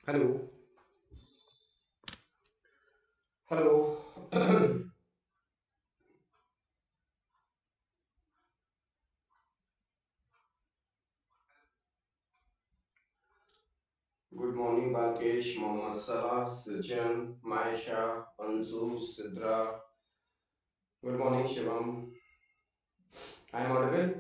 Hello. Hello. Good morning Balkesh, Mohammed Salah, Sajjan, Maysha, Anju, Sidra. Good morning Shivam. I am audible?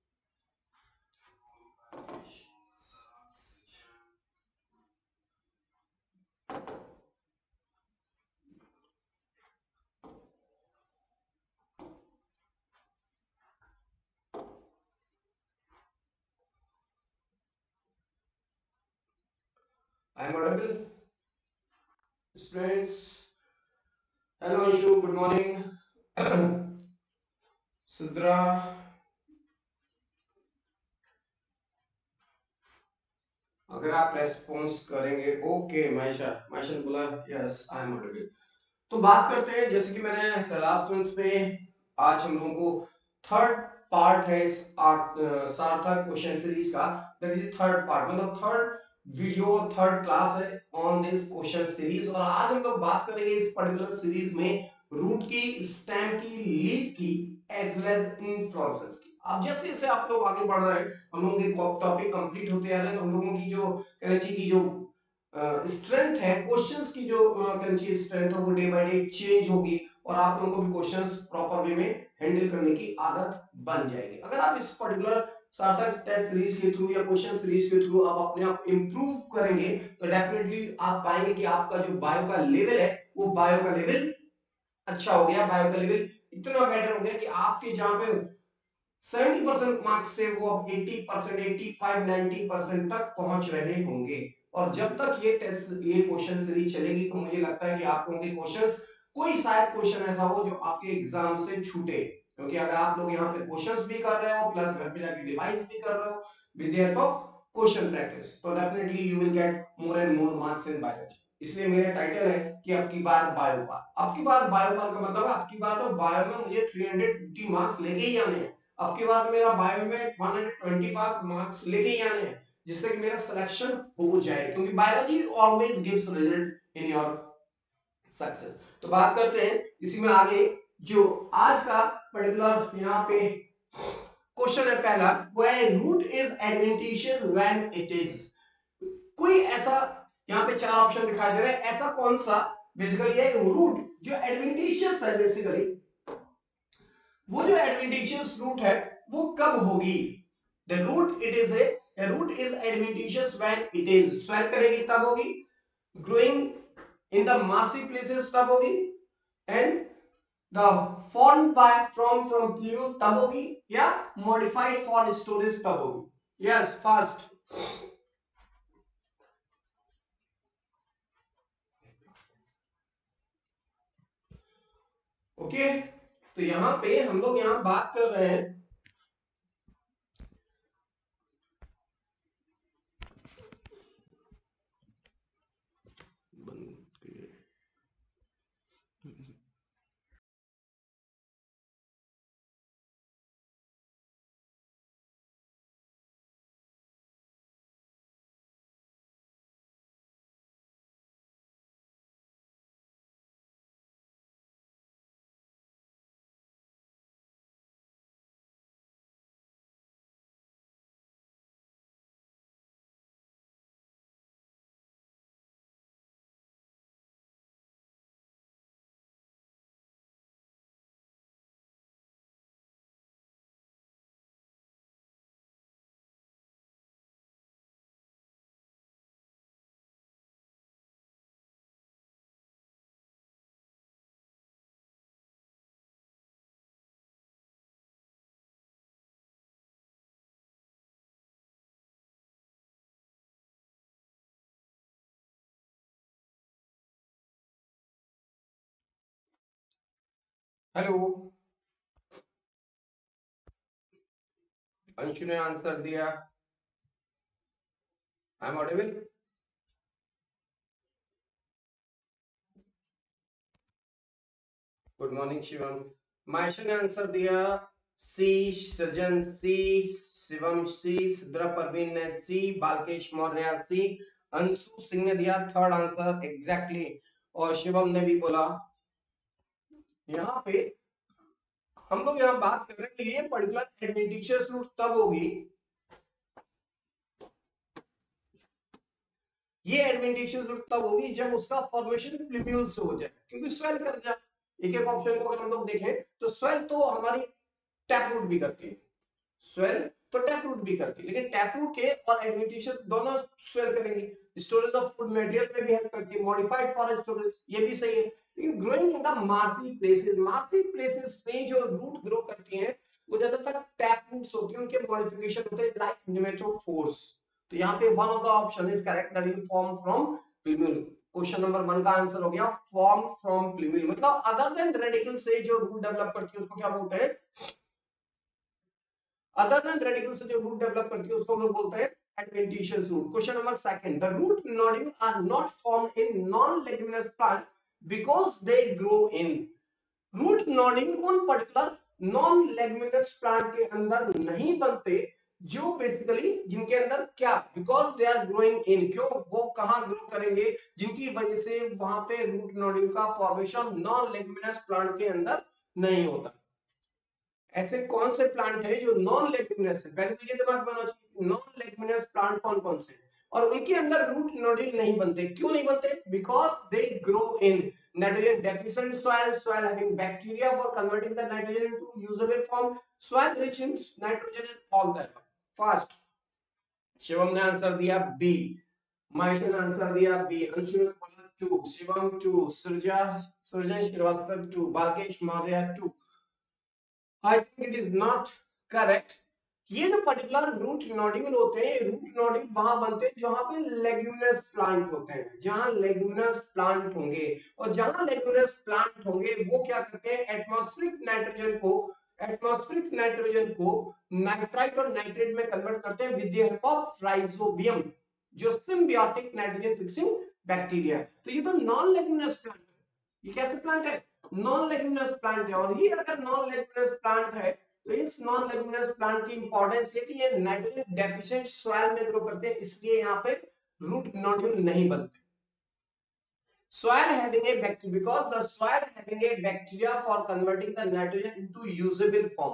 I am audible students? Hello Anshu, good morning. Sidra. अगर आप response करेंगे okay. Maysha, Maysha ने बोला yes I am Audible. तो बात करते हैं, जैसे कि मैंने लास्ट मंथ में, आज हम लोगों को थर्ड पार्ट है इस सार्थक क्वेश्चन सीरीज का। दैट इज थर्ड पार्ट, मतलब थर्ड वीडियो, थर्ड क्लास है ऑन दिस क्वेश्चन सीरीज। और आज हम लोग बात करेंगे इस पर्टिकुलर सीरीज में रूट की, स्टेम की, लीफ की, एज वेल एज इन्फ्लोरेसेंस की। अब जैसे जैसे आप लोग आगे बढ़ रहे हैं, हम लोगों के टॉपिक कंप्लीट होते आ रहे हैं, तो हम लोगों की जो कहना की जो स्ट्रेंथ है, क्वेश्चंस की जो कहना चाहिए स्ट्रेंथ है, वो डे बाय डे चेंज होगी और आप लोगों को भी क्वेश्चंस प्रॉपर वे में हैंडल करने की आदत बन जाएगी। अगर आप इस पर्टिकुलर सार्थक टेस्ट सीरीज के थ्रू या क्वेश्चन सीरीज के थ्रू आप अपने आप इंप्रूव करेंगे, तो डेफिनेटली आप पाएंगे कि आपका जो बायो का लेवल है, वो बायो का लेवल अच्छा हो गया। बायो का लेवल इतना बेटर हो गया कि आपके जहां पे 70% मार्क्स से वो अब 80%, 85, 90% तक पहुंच रहे होंगे। और जब तक ये टेस्ट, ये क्वेश्चन सीरीज चलेगी, तो मुझे लगता है कि आप लोगों के क्वेश्चंस, कोई शायद क्वेश्चन ऐसा हो जो आपके एग्जाम से छूटे। क्योंकि अगर आप लोग यहाँ पे क्वेश्चंस भी कर रहे हो, प्लस घर पे जाके रिवाइज भी कर रहे हो with the help of question practice, तो definitely you will get more and more marks in biology. इसलिए मेरा टाइटल है कि अब की बार बायोपाल। अब की बार बायोपाल का मतलब अब की बार तो बायो में मुझे 350 मार्क्स लेके ही आने हैं। अब की बार मेरा बायो में 125 मार्क्स लेके ही आने हैं, जिससे कि मेरा सिलेक्शन हो जाए, क्योंकि biology always gives result in your success. तो बात करते हैं इसी में आगे, जो आज का पर्टिकुलर यहाँ पे क्वेश्चन है पहला, where root is adventitious when it is. कोई ऐसा, यहाँ पे चार ऑप्शन दिखाई दे रहे हैं, ऐसा कौन सा बेसिकली है रूट जो एडवेंटिशियस है। बेसिकली वो जो एडवेंटिशियस रूट है वो कब होगी? The root it is a root is adventitious when it is swell करेगी तब होगी, growing in the marshy places तब होगी, and the form by from plume तब होगी, या मॉडिफाइड फॉर स्टोरेज तब होगी। Yes fast. ओके, तो यहां पे हम लोग यहां बात कर रहे हैं, हेलो, अंशु ने आंसर दिया। I am audible? Good morning Shivam. Maysha ने आंसर दिया सी, सृजन सी, शिवम सी, सिद्रा परवीन ने सी, बालकेश मौर्य सी, अंशु सिंह ने दिया थर्ड आंसर एग्जैक्टली, और शिवम ने भी बोला। यहाँ पे हम लोग यहाँ बात कर रहे हैं कि ये पर्टिकुलर एडवेंटिशियस रूट तब होगी, ये एडवेंटिशियस रूट तब होगी जब उसका फॉर्मेशन प्लूम्यूल से हो जाए, क्योंकि स्वेल कर जाए। एक एक ऑप्शन को अगर हम लोग देखें तो स्वेल तो हमारी टैप रूट भी करती है, स्वेल तो टैप रूट भी करती है, लेकिन टैप रूट के और एडवेंटिशियस दोनों स्वेल करेंगे। स्टोरेज ऑफ फूड मटेरियल में भी हेल्प करती है, मॉडिफाइड फॉर स्टोरेज, ये भी सही है। लेकिन growing in the marshy places पे जो रूट ग्रो करती हैं वो ज्यादातर टैप रूट्स होती हैं, उनके मॉडिफिकेशन होते हैं लाइक नेमेटोफोर्स। तो यहाँ पे one of the option is correct, that is form from plumule. Question number 1 का आंसर हो गया फॉर्म फ्रॉम प्लूम्यूल, मतलब अदर देन रेडिकल से जो रूट डेवलप करती है उसको क्या बोलते हैं, अदर देन रेडिकल से जो रूट डेवलप करती है उसको हम लोग बोलते हैं adventitious root. Question number 2, the root nodule are not formed in non-leguminous plant because they grow in, root nodding उन पर्टिकुलर नॉन लेग्यूमिनस प्लांट के अंदर नहीं बनते जो बेसिकली जिनके अंदर क्या, because they are growing in, क्यों, वो कहां ग्रो करेंगे, जिनकी वजह से वहां पे रूट नोडिंग का फॉर्मेशन नॉन लेग्यूमिनस प्लांट के अंदर नहीं होता। ऐसे कौन से प्लांट है जो नॉन लेग्यूमिनस है, पहले तो ये दिमाग में होना चाहिए नॉन लेग्यूमिनस प्लांट कौन कौन से, और उनके अंदर रूट नोड्यूल नहीं बनते, क्यों नहीं बनते, because they grow in nitrogen deficient soil, soil having bacteria for converting the nitrogen into usable form, soil rich in nitrogen and all that. First Shivam ने आंसर दिया बी, महेश ने आंसर दिया बी, अंशु ने बोला 2, शिवम 2, सृजन Srivastava 2, बालकेश Maurya 2। I think it is not correct. ये जो particular root nodule होते हैं, रूट नोड्यूल वहां बनते हैं जहां पे लेग्यूमिनस प्लांट होते हैं, जहां लेग्यूमिनस प्लांट होंगे, और जहां लेग्यूमिनस प्लांट होंगे वो क्या करते हैं, एटमॉस्फेरिक नाइट्रोजन को नाइट्राइट और नाइट्रेट में कन्वर्ट करते हैं with the help of rhizobium, जो सिम्बियोटिक नाइट्रोजन फिक्सिंग बैक्टीरिया है। तो ये तो नॉन लेग्यूमिनस प्लांट है, ये कैसे प्लांट है, नॉन लेग्यूमिनस प्लांट है, और ये अगर नॉन लेग्यूमिनस प्लांट है तो इस नॉन लेग्यूमिनस प्लांट की इंपॉर्टेंस है कि ये नाइट्रोजन डेफिशिएंट सॉइल में ग्रो करते हैं, इसलिए यहाँ पे रूट नोड्यूल नहीं बनते। Soil having a bacteria, because the soil having a bacteria for converting the nitrogen into usable form.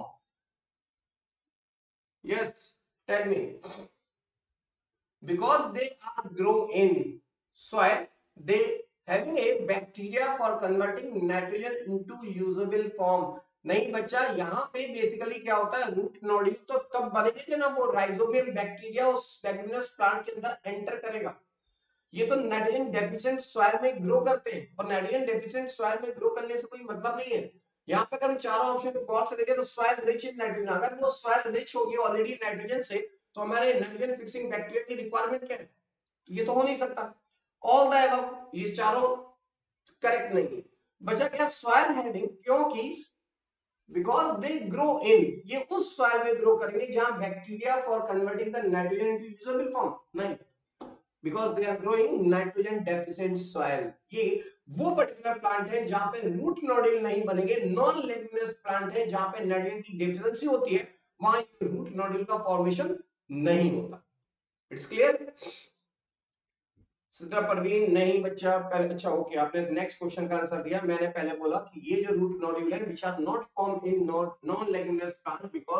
Yes, tell me. Because they are grow in soil, they having a bacteria for converting nitrogen into usable form. नहीं बच्चा, यहाँ पे basically क्या होता है, root nodule तो तब बनेंगे जब ना वो राइजोबियम बैक्टीरिया उस लेग्यूमिनस प्लांट के अंदर एंटर करेगा। ये तो नाइट्रोजन डेफिशिएंट सॉइल में ग्रो करते हैं, और नाइट्रोजन डेफिशिएंट सॉइल में ग्रो करने से कोई मतलब नहीं है। यहाँ पे अगर हम चारों ऑप्शन को गौर से देखें तो सॉइल रिच इन नाइट्रोजन, अगर वो सॉइल रिच होगी ऑलरेडी नाइट्रोजन से, तो हमारे नाइट्रोजन फिक्सिंग बैक्टीरिया की रिक्वायरमेंट क्या है, ये तो हो नहीं सकता। ऑल द अबव ये चारों करेक्ट नहीं है। बचा क्या, सॉइल हैविंग, क्योंकि बिकॉज दे ग्रो इन, ये उस सॉइल में ग्रो करेंगे जहां bacteria for converting the nitrogen into usable form नहीं, because they are growing nitrogen deficient soil. ये वो पर्टिकुलर प्लांट है जहां पे रूट नोड्यूल नहीं बनेंगे, नॉन लेग्यूमिनस प्लांट है जहां पे नाइट्रोजन की डेफिशिएंसी होती है, वहां रूट नोड्यूल का फॉर्मेशन नहीं होता। It's clear. सिद्रा परवीन नहीं बच्चा, पहले अच्छा ओके, आपने नेक्स्ट क्वेश्चन का आंसर दिया। मैंने पहले बोला कि ये जो रूट नोड्यूल है which are not form in non leguminous plant because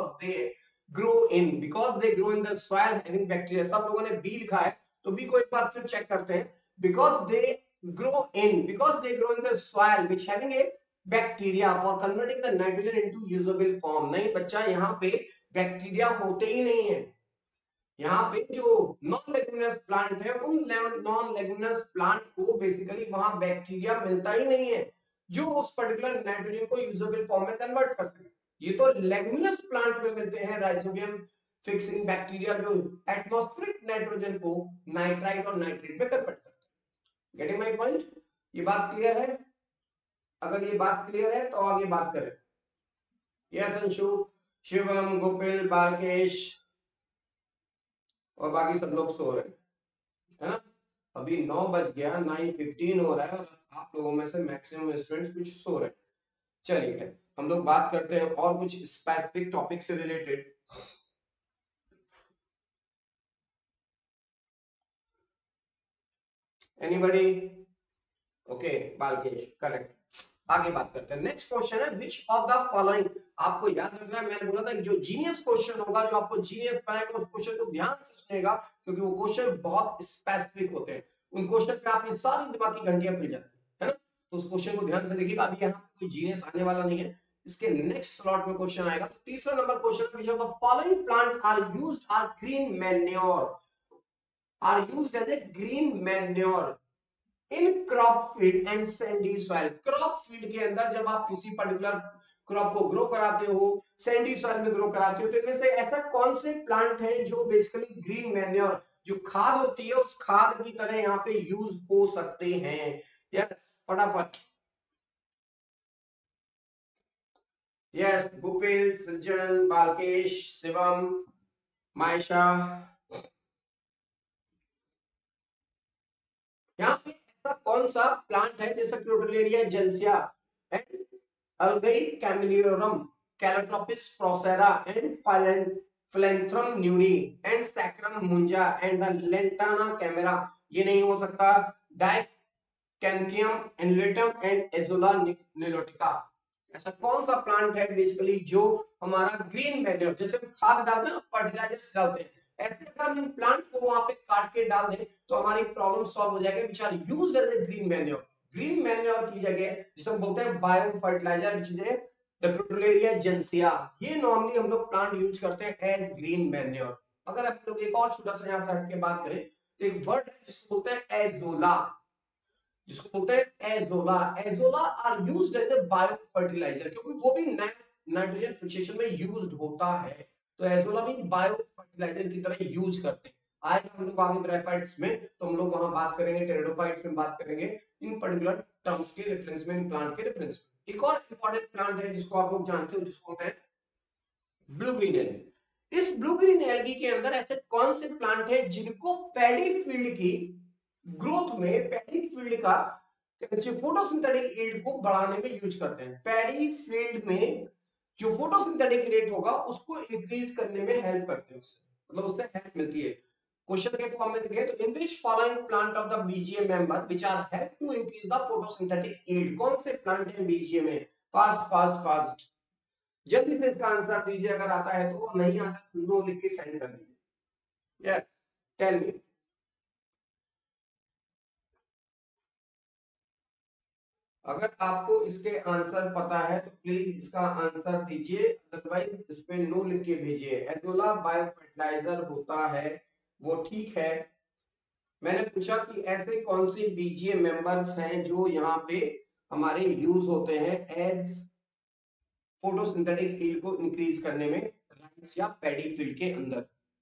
they grow in the soil having bacteria. सब लोगों ने बी लिखा है, तो बी को एक बार फिर चेक करते हैं। Because they grow in the soil which having a bacteria for converting the nitrogen into usable form. नहीं बच्चा, यहाँ पे बैक्टीरिया होते ही नहीं है। यहाँ पे जो नॉन लेग्यूमिनस प्लांट है, उन नॉन लेग्यूमिनस प्लांट को बेसिकली वहां बैक्टीरिया मिलता ही नहीं है जो उस पर्टिकुलर नाइट्रोजन को यूजेबल फॉर्म में कन्वर्ट कर सके। ये तो लेग्यूमिनस प्लांट में मिलते हैं राइजोबियम फिक्सिंग बैक्टीरिया, जो एटमॉस्फेरिक नाइट्रोजन को नाइट्राइट और नाइट्रेट में कन्वर्ट करते हैं। गेटिंग माय पॉइंट, ये बात क्लियर है? अगर ये बात क्लियर है तो आगे बात करें। यस अंशु, शिवम, गोपिल, बालकेश और बाकी सब लोग सो रहे हैं, है ना। अभी 9 बज गया, 9:15 हो रहा है, और आप लोगों में से मैक्सिमम स्टूडेंट्स कुछ सो रहे हैं। चलिए हम लोग बात करते हैं और कुछ स्पेसिफिक टॉपिक से related. Anybody? Okay, Balkesh correct. आगे बात करते हैं। नेक्स्ट क्वेश्चन है विच ऑफ द फॉलोइंग। आपको याद रखना है, मैंने बोला था कि जो जीनियस क्वेश्चन होगा, जो आपको जीनियस बनाएगा, उस क्वेश्चन को ध्यान से सुनेगा, क्योंकि वो क्वेश्चन बहुत स्पेसिफिक होते हैं। उन क्वेश्चन पे आपकी सारी दिमाग की घंटियां खुल जाती है ना। तो उस क्वेश्चन को ध्यान से देखिएगा। अभी यहाँ कोई जीनियस आने वाला नहीं है, इसके नेक्स्ट स्लॉट में क्वेश्चन आएगा। तो तीसरा number question, which of the following plant are used are green manure, are used as a green manure in crop field and sandy soil. Crop field के अंदर जब आप किसी पर्टिकुलर क्रॉप को ग्रो कराते हो, सैंडी सॉइल में grow कराते हो, तो इनमें से ऐसा कौन से प्लांट है जो बेसिकली ग्रीन मैन्योर, जो खाद होती है, उस खाद की तरह यहाँ पे यूज हो सकते हैं? यस, फटाफट। यस, भूपेल, सृजन, बालकेश, शिवम, मायशा। यहाँ पे ऐसा कौन सा प्लांट है जैसे Crotalaria juncea and Alhagi camelorum, Calotropis procera and Phyllanthus niruri and Saccharum munja and the Lantana camara, ये नहीं हो सकता। Dichanthium annulatum and Azolla nilotica. ऐसा कौन सा प्लांट है बेसिकली जो हमारा ग्रीन मैन्योर, जैसे हम खाद डालते हैं ना, फर्टिलाइजर्स डालते हैं, ऐसे अगर हम इन प्लांट को वहां पे काट के डाल दें तो हमारी प्रॉब्लम सॉल्व हो जाएगी, which are used as a green manure. Green manure की जगह जिसे हम बोलते हैं bio fertiliser, which is the Crotalaria juncea, ये नॉर्मली हम लोग प्लांट यूज करते हैं एज ग्रीन मैन्योर। अगर आप लोग एक और छोटा सा यहाँ से हट के बात करें, तो एक वर्ड है जिसको बोलते हैं एजोला, जिसको बोलते हैं Azolla. Azolla are used as a bio fertiliser, क्योंकि वो भी नाइट्रोजन फिक्सेशन में यूज्ड होता है। तो एजोला भी बायो फर्टिलाइजर की तरह यूज करते हैं। आज हम लोग आगे ब्रायोफाइट्स में, तो हम लोग वहां बात करेंगे, टेरिडोफाइट्स में बात करेंगे इन पर्टिकुलर टर्म्स के रेफरेंस में, इन प्लांट के रेफरेंस में। एक और इंपॉर्टेंट प्लांट है जिसको आप लोग जानते हो, जिसको होता है ब्लू ग्रीन एल्गी। इस ब्लू ग्रीन एल्गी के अंदर ऐसे कौन से प्लांट है जिनको पैडी फील्ड की ग्रोथ में, पैडी फील्ड का फोटोसिंथेटिक यील्ड को बढ़ाने में यूज करते हैं? पैडी फील्ड में जो फोटोसिंथेटिक रेट होगा उसको इंक्रीज करने में हेल्प करते हैं, उससे मतलब उससे हेल्प मिलती है। क्वेश्चन के फॉर्म में देखें तो in which following plant of the BGA member which are help to increase the photosynthetic yield, कौन से प्लांट है बीजीए में? फास्ट फास्ट फास्ट, जल्दी से इसका आंसर दीजिए। अगर आता है तो, नहीं आता तो नो लिख के सेंड कर दीजिए। Yes, tell me. अगर आपको इसके आंसर पता है तो प्लीज इसका आंसर दीजिए, अदरवाइज इस पे नो लिख के भेजिए। एजोला बायो फर्टिलाइजर होता है, वो ठीक है। मैंने पूछा कि ऐसे कौन से बीजीए मेंबर्स हैं जो यहाँ पे हमारे यूज होते हैं एज फोटोसिंथेटिक यील्ड को इंक्रीज करने में, राइस या पैडी फील्ड के अंदर।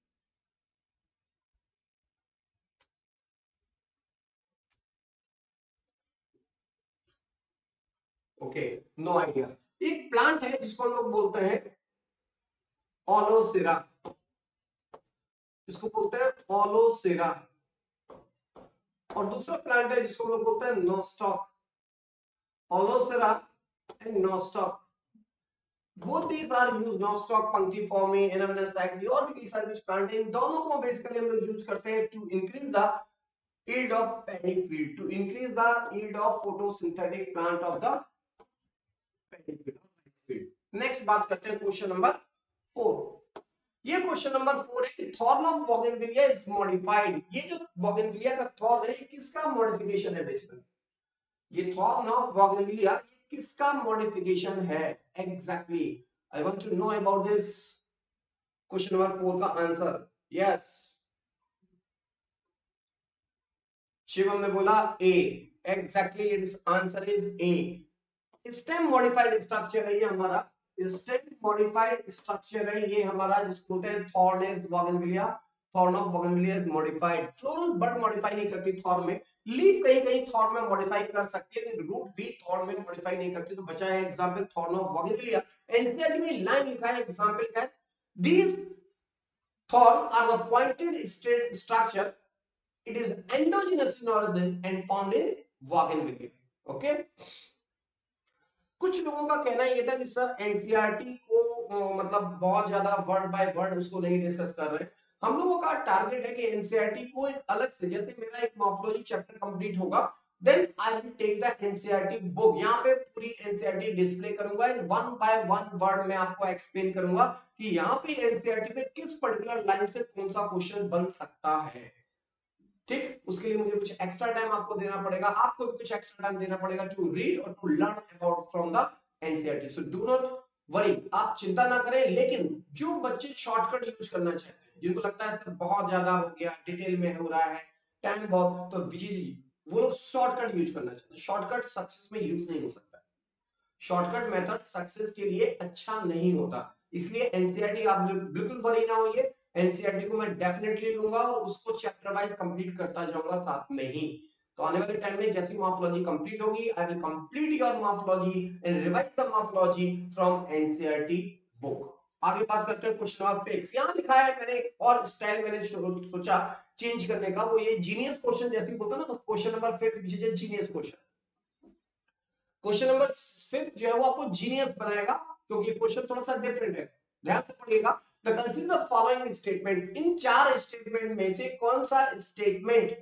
Okay, no idea. एक प्लांट है जिसको हम लोग बोलते हैं ओलोसेरा, इसको बोलते हैं ओलोसेरा। और दूसरा प्लांट है जिसको हम लोग बोलते हैं नोस्टॉक, ओलोसेरा and Nostoc. Both these are used, Nostoc punctiforme, एनाबेलस सैकरी, और भी कई सारे कुछ प्लांट हैं। इन दोनों को बेसिकली हम लोग यूज करते हैं to increase the yield of paddy field, to increase the yield of photosynthetic plant of the paddy field। Next बात करते हैं क्वेश्चन नंबर 4। ये क्वेश्चन नंबर 4 है कि thorn of bougainvillea is modified. ये जो बोगनविलिया का थॉर्न है, ये किसका मॉडिफिकेशन है बेसिकली? ये थॉर्न ऑफ बोगनविलिया ये किसका मॉडिफिकेशन है exactly? I want to know about this. Question number 4 का आंसर। यस, शिवम ने बोला A, exactly it's answer is A. Stem modified structure है ये हमारा, स्टेम मॉडिफाइड स्ट्रक्चर है ये हमारा, जिसको बोलते हैं थॉर्नेस्ट bougainvillea. Thorn of bougainvillea is modified. Floral bud modify नहीं करती थॉर्न में, लीफ कहीं कहीं थॉर्न में मॉडिफाई कर सकती है, लेकिन रूट भी थॉर्न में मॉडिफाई नहीं करती। तो बचा है example thorn of bougainvillea. NCERT में लाइन लिखा है एग्जांपल का, these thorn are the pointed structure, it is endogenous in origin and found in bougainvillea। Okay, कुछ लोगों का कहना ये था कि सर एनसीईआरटी को मतलब बहुत ज्यादा वर्ड बाय वर्ड उसको नहीं डिस्कस कर रहे हैं, हम लोगों का टारगेट है कि एनसीईआरटी को एक अलग से, जैसे मेरा एक मॉर्फोलॉजी चैप्टर कंप्लीट होगा, then I will take the NCERT book, यहाँ पे पूरी एनसीईआरटी डिस्प्ले करूंगा, वन बाय वन वर्ड में आपको एक्सप्लेन करूंगा कि यहाँ पे एनसीईआरटी पे किस पर्टिकुलर लाइन से कौन सा क्वेश्चन बन सकता है। ठीक, उसके लिए मुझे कुछ एक्स्ट्रा टाइम आपको देना पड़ेगा, आपको भी कुछ एक्स्ट्रा टाइम देना पड़ेगा टू रीड और to learn about from the NCERT. So do not worry, आप चिंता ना करें। लेकिन जो बच्चे शॉर्टकट यूज करना चाहते हैं, जिनको लगता है सर बहुत ज्यादा हो गया, डिटेल में हो रहा है, टाइम बहुत, तो विजय जी वो लोग शॉर्टकट यूज करना चाहते हैं। शॉर्टकट सक्सेस में यूज नहीं हो सकता, शॉर्टकट मेथड सक्सेस के लिए अच्छा नहीं होता। इसलिए एनसीईआरटी आप बिल्कुल वरी ना होइए, एनसीईआरटी को मैं डेफिनेटली लूंगा और उसको चैप्टर वाइज कंप्लीट करता जाऊंगा साथ में ही। तो आने वाले टाइम में जैसी मॉर्फोलॉजी कंप्लीट होगी, I will complete your morphology and revise the morphology from NCERT book. आगे बात करते हैं क्वेश्चन नंबर 6। यहाँ लिखा है, मैंने और स्टाइल मैंने सोचा चेंज करने का, वो ये जीनियस क्वेश्चन जैसे बोलते हैं ना, तो question number 5 genius question. Question number 5 जो है वो आपको जीनियस बनाएगा, क्योंकि क्वेश्चन थोड़ा सा डिफरेंट है, ध्यान से पढ़िएगा। The consider the following statement, इन चार स्टेटमेंट में से कौन सा स्टेटमेंट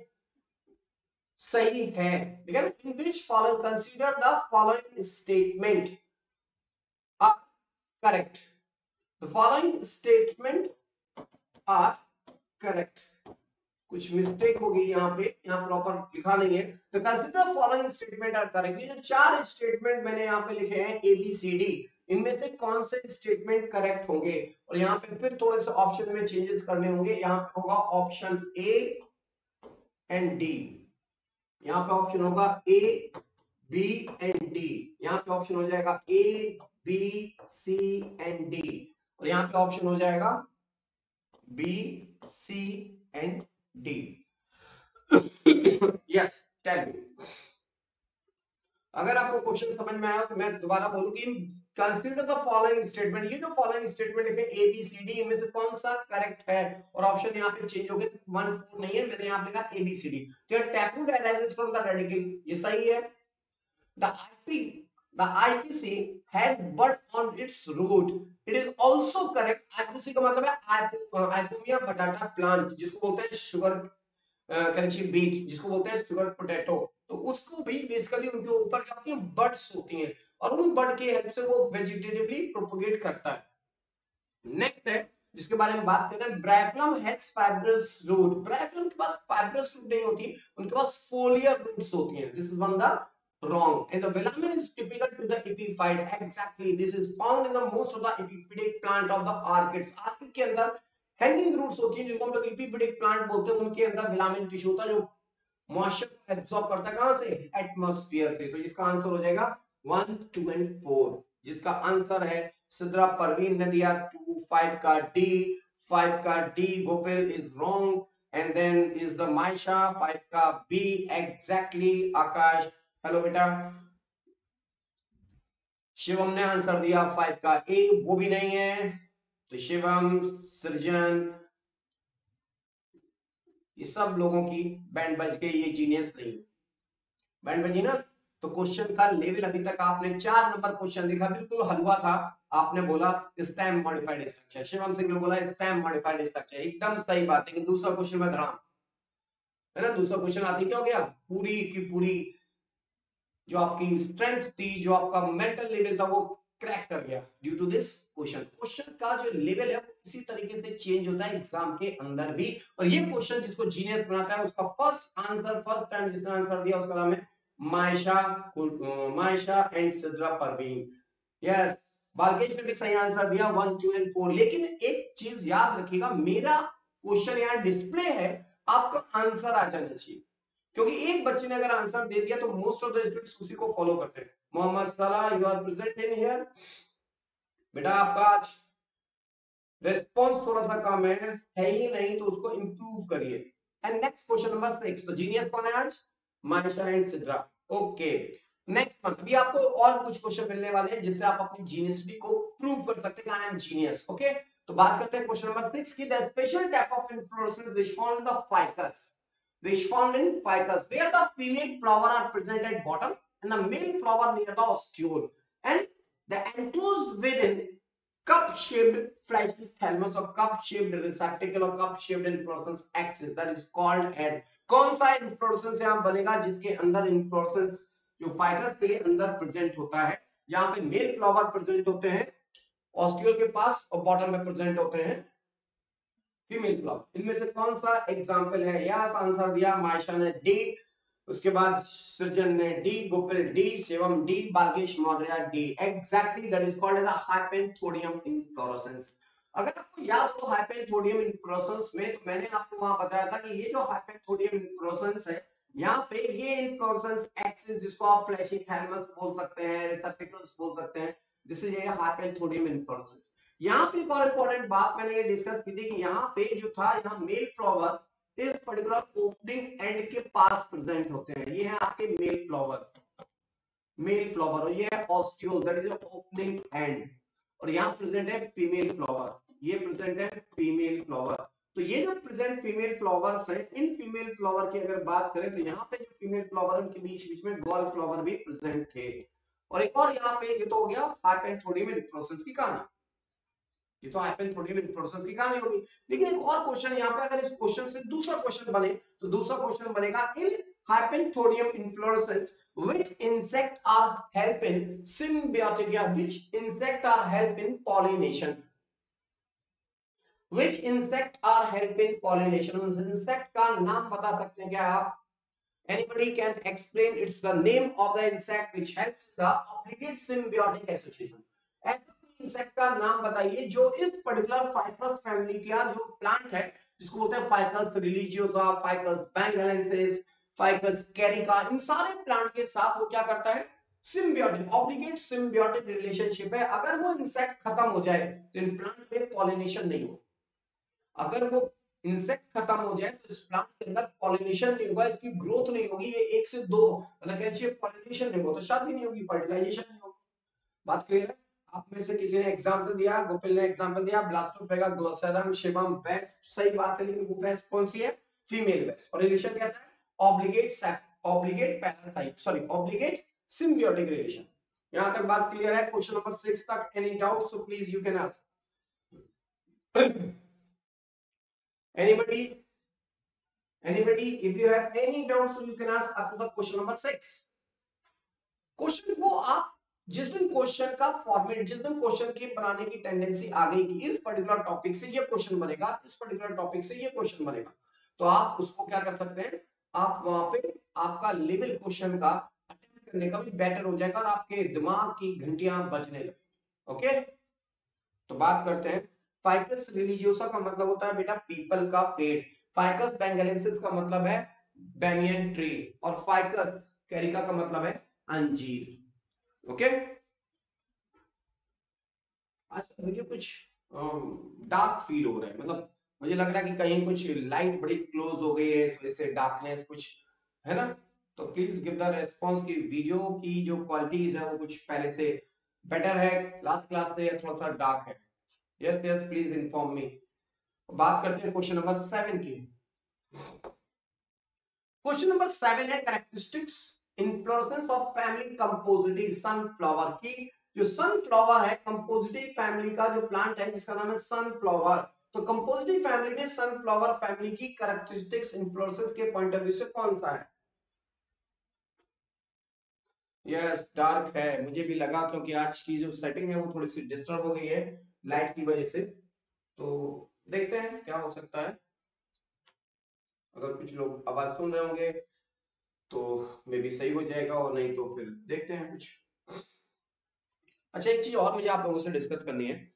सही है? ठीक है, in which following, consider the following statement are correct, the following statement are correct. कुछ मिस्टेक हो गई यहाँ पे, यहाँ प्रॉपर लिखा नहीं है। तो consider following statement are correct, ये जो चार स्टेटमेंट मैंने यहाँ पे लिखे हैं ए बी सी डी, इनमें से कौन से स्टेटमेंट करेक्ट होंगे? और यहाँ पे फिर थोड़े से ऑप्शन में चेंजेस करने होंगे। यहाँ पे होगा ऑप्शन ए एंड डी, यहाँ पे ऑप्शन होगा ए बी एंड डी, यहाँ पे ऑप्शन हो जाएगा A B C and D, और यहाँ पे ऑप्शन हो जाएगा B C and D. Yes, tell me. अगर आपको क्वेश्चन समझ में आया तो मैं दोबारा बोलूं कि कंसीडर द फॉलोइंग स्टेटमेंट, ये जो फॉलोइंग स्टेटमेंट लिखे ए बी सी डी, इनमें से कौन सा करेक्ट है? और ऑप्शन यहाँ पे चेंज हो गए, 1 4 नहीं है, मैंने यहाँ पे लिखा ए बी सी डी। तो taproot arises from the radicle, ये सही है। The IP, the IPC has but on its root, it is also correct. IPC का मतलब है आइपोमिया बटाटा प्लांट, जिसको बोलते हैं शुगर करेंची बीट, जिसको बोलते हैं शुगर पोटैटो। तो उसको भी बेसिकली उनके ऊपर क्या होती है, बड्स होती हैं, और उन बड की हेल्प से वो वेजिटेटिवली प्रोपोगेट करता है। नेक्स्ट है जिसके बारे में बात कर रहे हैं, Bryophyllum has fibrous root. Bryophyllum के पास फाइब्रस रूट नहीं होती, उनके पास फोलियर रूट्स होती हैं। This is one the wrong, and the velamen is typical to the epiphyte, exactly this is found in the most of the epiphytic plant of the orchids। Orchid के अंदर hanging roots होती हैं, जिनको हम लोग epiphytic plant बोलते हैं, उनके अंदर विलामिन टिश्यू होता है जो मॉइस्चर एब्सॉर्ब करता है, कहां से? एटमॉस्फेयर से। तो इसका आंसर हो जाएगा 1 2 एंड 4, जिसका आंसर है सिद्रा परवीन ने दिया 2, 5 का डी, 5 का D, Gopil is wrong, and then is the Maisha 5 का बी, एग्जैक्टली। आकाश हेलो बेटा। शिवम ने आंसर दिया 5 का ए, वो भी नहीं है। तो शिवम, सृजन, ये सब लोगों की बैंड बज गई, ये जीनियस नहीं। बैंड बजी ना? तो क्वेश्चन का लेवल अभी तक आपने 4 नंबर क्वेश्चन देखा, बिल्कुल हलवा था। आपने बोला stem modified structure, Shivam Singh ने बोला स्टैम्प मॉडिफाइड स्ट्रक्चर, एकदम सही बात है। लेकिन दूसरा क्वेश्चन में धराम है ना, दूसरा क्वेश्चन आती क्या हो गया, पूरी की पूरी जो आपकी स्ट्रेंथ थी, जो आपका मेंटल लेवल था, वो क्रैक कर गया ड्यू टू दिस क्वेश्चन। क्वेश्चन का जो लेवल है वो इसी तरीके से चेंज होता है एग्जाम के अंदर भी। और ये क्वेश्चन जिसको जीनियस बनाता है, उसका फर्स्ट आंसर, फर्स्ट टाइम जिसने आंसर दिया उसका नाम है मायशा, मायशा एंड सिद्रा परवीन। यस, बालकेश ने भी सही आंसर दिया 1 2 एंड 4। लेकिन एक चीज याद रखिएगा, मेरा क्वेश्चन यहाँ डिस्प्ले है, आपका आंसर आ जाना चाहिए। क्योंकि एक बच्चे ने अगर आंसर दे दिया तो मोस्ट ऑफ द स्टूडेंट्स उसी को फॉलो करते हैं। Mohammad Salah, you are present in here. बेटा आपका आज रिस्पॉन्स थोड़ा सा कम है ही नहीं, तो उसको इंप्रूव करिए। एंड नेक्स्ट क्वेश्चन नंबर 6, तो जीनियस कौन है आज? Maisha and Sidra. Okay, next one, अभी आपको और कुछ क्वेश्चन मिलने वाले हैं जिससे आप अपनी जीनियसिटी को प्रूव कर सकते हैं, आई एम जीनियस। ओके, तो बात करते हैं क्वेश्चन नंबर 6 की, the special type of inflorescence which found in the ficus, which found in ficus, where the female flower are present at bottom and the male flower near the ostiole, and the enclosed within cup shaped fleshy thalamus और cup shaped receptacle और cup shaped inflorescence axis that is called as, कौन सा inflorescence यहाँ बनेगा जिसके अंदर inflorescence जो ficus के अंदर प्रेजेंट होता है, जहां पे मेल फ्लावर प्रेजेंट होते हैं ऑस्टियोल के पास और बॉटम में प्रेजेंट होते हैं फीमेल फ्लावर। इनमें से कौन सा एग्जांपल है? यस आंसर दिया मायशा ने डी, उसके बाद सृजन ने D, Gopil D, Shivam D, Bagesh Maurya D. Exactly that is called as a hypanthodium inflorescence. अगर आपको याद हो हाइपेंथोडियम इन्फ्लोरेसेंस में, तो मैंने आपको वहां बताया था कि ये जो हाइपेंथोडियम इन्फ्लोरेसेंस है, यहाँ पे ये इन्फ्लोरेसेंस एक्सिस जिसको आप फ्लैशी थैलमस बोल सकते हैं, रिसेप्टिकल्स बोल सकते हैं, दिस इज ये हाइपेंथोडियम इन्फ्लोरेसेंस। यहाँ पे एक और इंपॉर्टेंट बात मैंने ये डिस्कस की थी कि यहाँ पे जो था, यहाँ मेल फ्लावर इस पर्टिकुलर ओपनिंग एंड के पास प्रेजेंट होते हैं। ये है आपके मेल फ्लावर, मेल फ्लावर, और ये है ostiole that is opening end, और यहाँ प्रेजेंट है फीमेल फ्लावर, ये प्रेजेंट है फीमेल फ्लावर। तो ये जो प्रेजेंट फीमेल फ्लावर्स है, इन फीमेल फ्लावर की अगर बात करें तो यहाँ पे जो फीमेल फ्लावर उनके बीच बीच में गर्ल फ्लावर भी प्रेजेंट थे। और एक और यहाँ पे ये तो हो गया हाइपेंथोडियम इन्फ्लोरेसेंस की कहानी, ये तो हाइपेंथोडियम इन्फ्लोरेसेंस की कहानी होगी। लेकिन एक और क्वेश्चन यहाँ पे, अगर इस क्वेश्चन से दूसरा क्वेश्चन बने तो दूसरा क्वेश्चन बनेगा in hypanthodium inflorescence which insect are help in symbiotic, या which insect are help in pollination, which insect are help in pollination, उस इंसेक्ट का नाम बता सकते हैं क्या आप? Anybody can explain? It's the name of the insect which helps the obligate symbiotic association. ऐसा इंसेक्ट का नाम बताइए जो इस पर्टिकुलर फाइकस फैमिली का जो प्लांट है, जिसको बोलते हैं Ficus religiosa, Ficus benghalensis, Ficus carica, इन सारे प्लांट के साथ वो क्या करता है? सिम्बियोटिक, ऑब्लिगेट सिम्बियोटिक रिलेशनशिप है। अगर वो इंसेक्ट खत्म हो जाए तो इन प्लांट में पॉलिनेशन नहीं हो, अगर वो इंसेक्ट खत्म हो जाए तो इस प्लांट के अंदर पॉलिनेशन नहीं होगा, इसकी ग्रोथ नहीं होगी, ये एक से दो मतलब कह पॉलिनेशन नहीं होगा तो शादी नहीं होगी, फर्टिलाइजेशन नहीं होगा। बात क्लियर है? आप में से किसी ने एग्जांपल दिया, गोपिल ने एग्जांपल दिया, ब्लास्टोफेगा ग्लोसरम शिवम वेस्ट, सही बात है, लेकिन वो वेस्ट कौन सी है? Female waste. और रिलेशन कहता है obligate obligate parasite, sorry obligate symbiotic relation. यहां तक बात क्लियर है? क्वेश्चन नंबर 6 तक any doubt so please you can ask. anybody if you have any doubts so you can ask up to the question number 6। Question को आप जिस दिन question का फॉर्मेट, जिस दिन क्वेश्चन की बनाने की टेंडेंसी आ गई कि इस पर्टिकुलर टॉपिक से ये क्वेश्चन बनेगा, इस पर्टिकुलर टॉपिक से ये क्वेश्चन बनेगा, तो आप उसको क्या कर सकते हैं, आप वहां पे आपका लेवल क्वेश्चन का अटेम्प्ट करने का भी बेटर हो जाएगा और आपके दिमाग की घंटियां बजने लगे। ओके, तो बात करते हैं। फाइकस रिलीजियोसा का मतलब होता है बेटा पीपल का पेड़, फाइकस बेंगालेंसिस का मतलब है बैंगन ट्री, और फाइकस कैरिका का मतलब है अंजीर। ओके, आज मुझे कुछ डार्क फील हो रहा है, मतलब मुझे लग रहा है कि कहीं कुछ लाइट बड़ी क्लोज हो गई है, इस वजह से डार्कनेस कुछ है ना। तो प्लीज गिव द रेस्पॉन्स की वीडियो की जो क्वालिटीज है वो कुछ पहले से बेटर है, लास्ट क्लास से थोड़ा सा डार्क है। Yes yes please inform me. बात करते हैं क्वेश्चन नंबर 7 की। क्वेश्चन नंबर 7 है characteristics inflorescence of family Compositae sunflower की। जो सनफ्लावर है कंपोजिटी फैमिली का जो प्लांट है जिसका नाम है सनफ्लावर, तो कंपोजिटी फैमिली में सनफ्लावर फैमिली की कैरेक्टरिस्टिक्स इन्फ्लोरेसेंस के पॉइंट ऑफ व्यू से कौन सा है? यस डार्क है, मुझे भी लगा, क्योंकि आज की जो सेटिंग है वो थोड़ी सी डिस्टर्ब हो गई है लाइट की वजह से। तो देखते हैं क्या हो सकता है, अगर कुछ लोग आवाज सुन रहे होंगे तो मे बी सही हो जाएगा, और नहीं तो फिर देखते हैं कुछ। अच्छा एक चीज और मुझे आप लोगों से डिस्कस करनी है।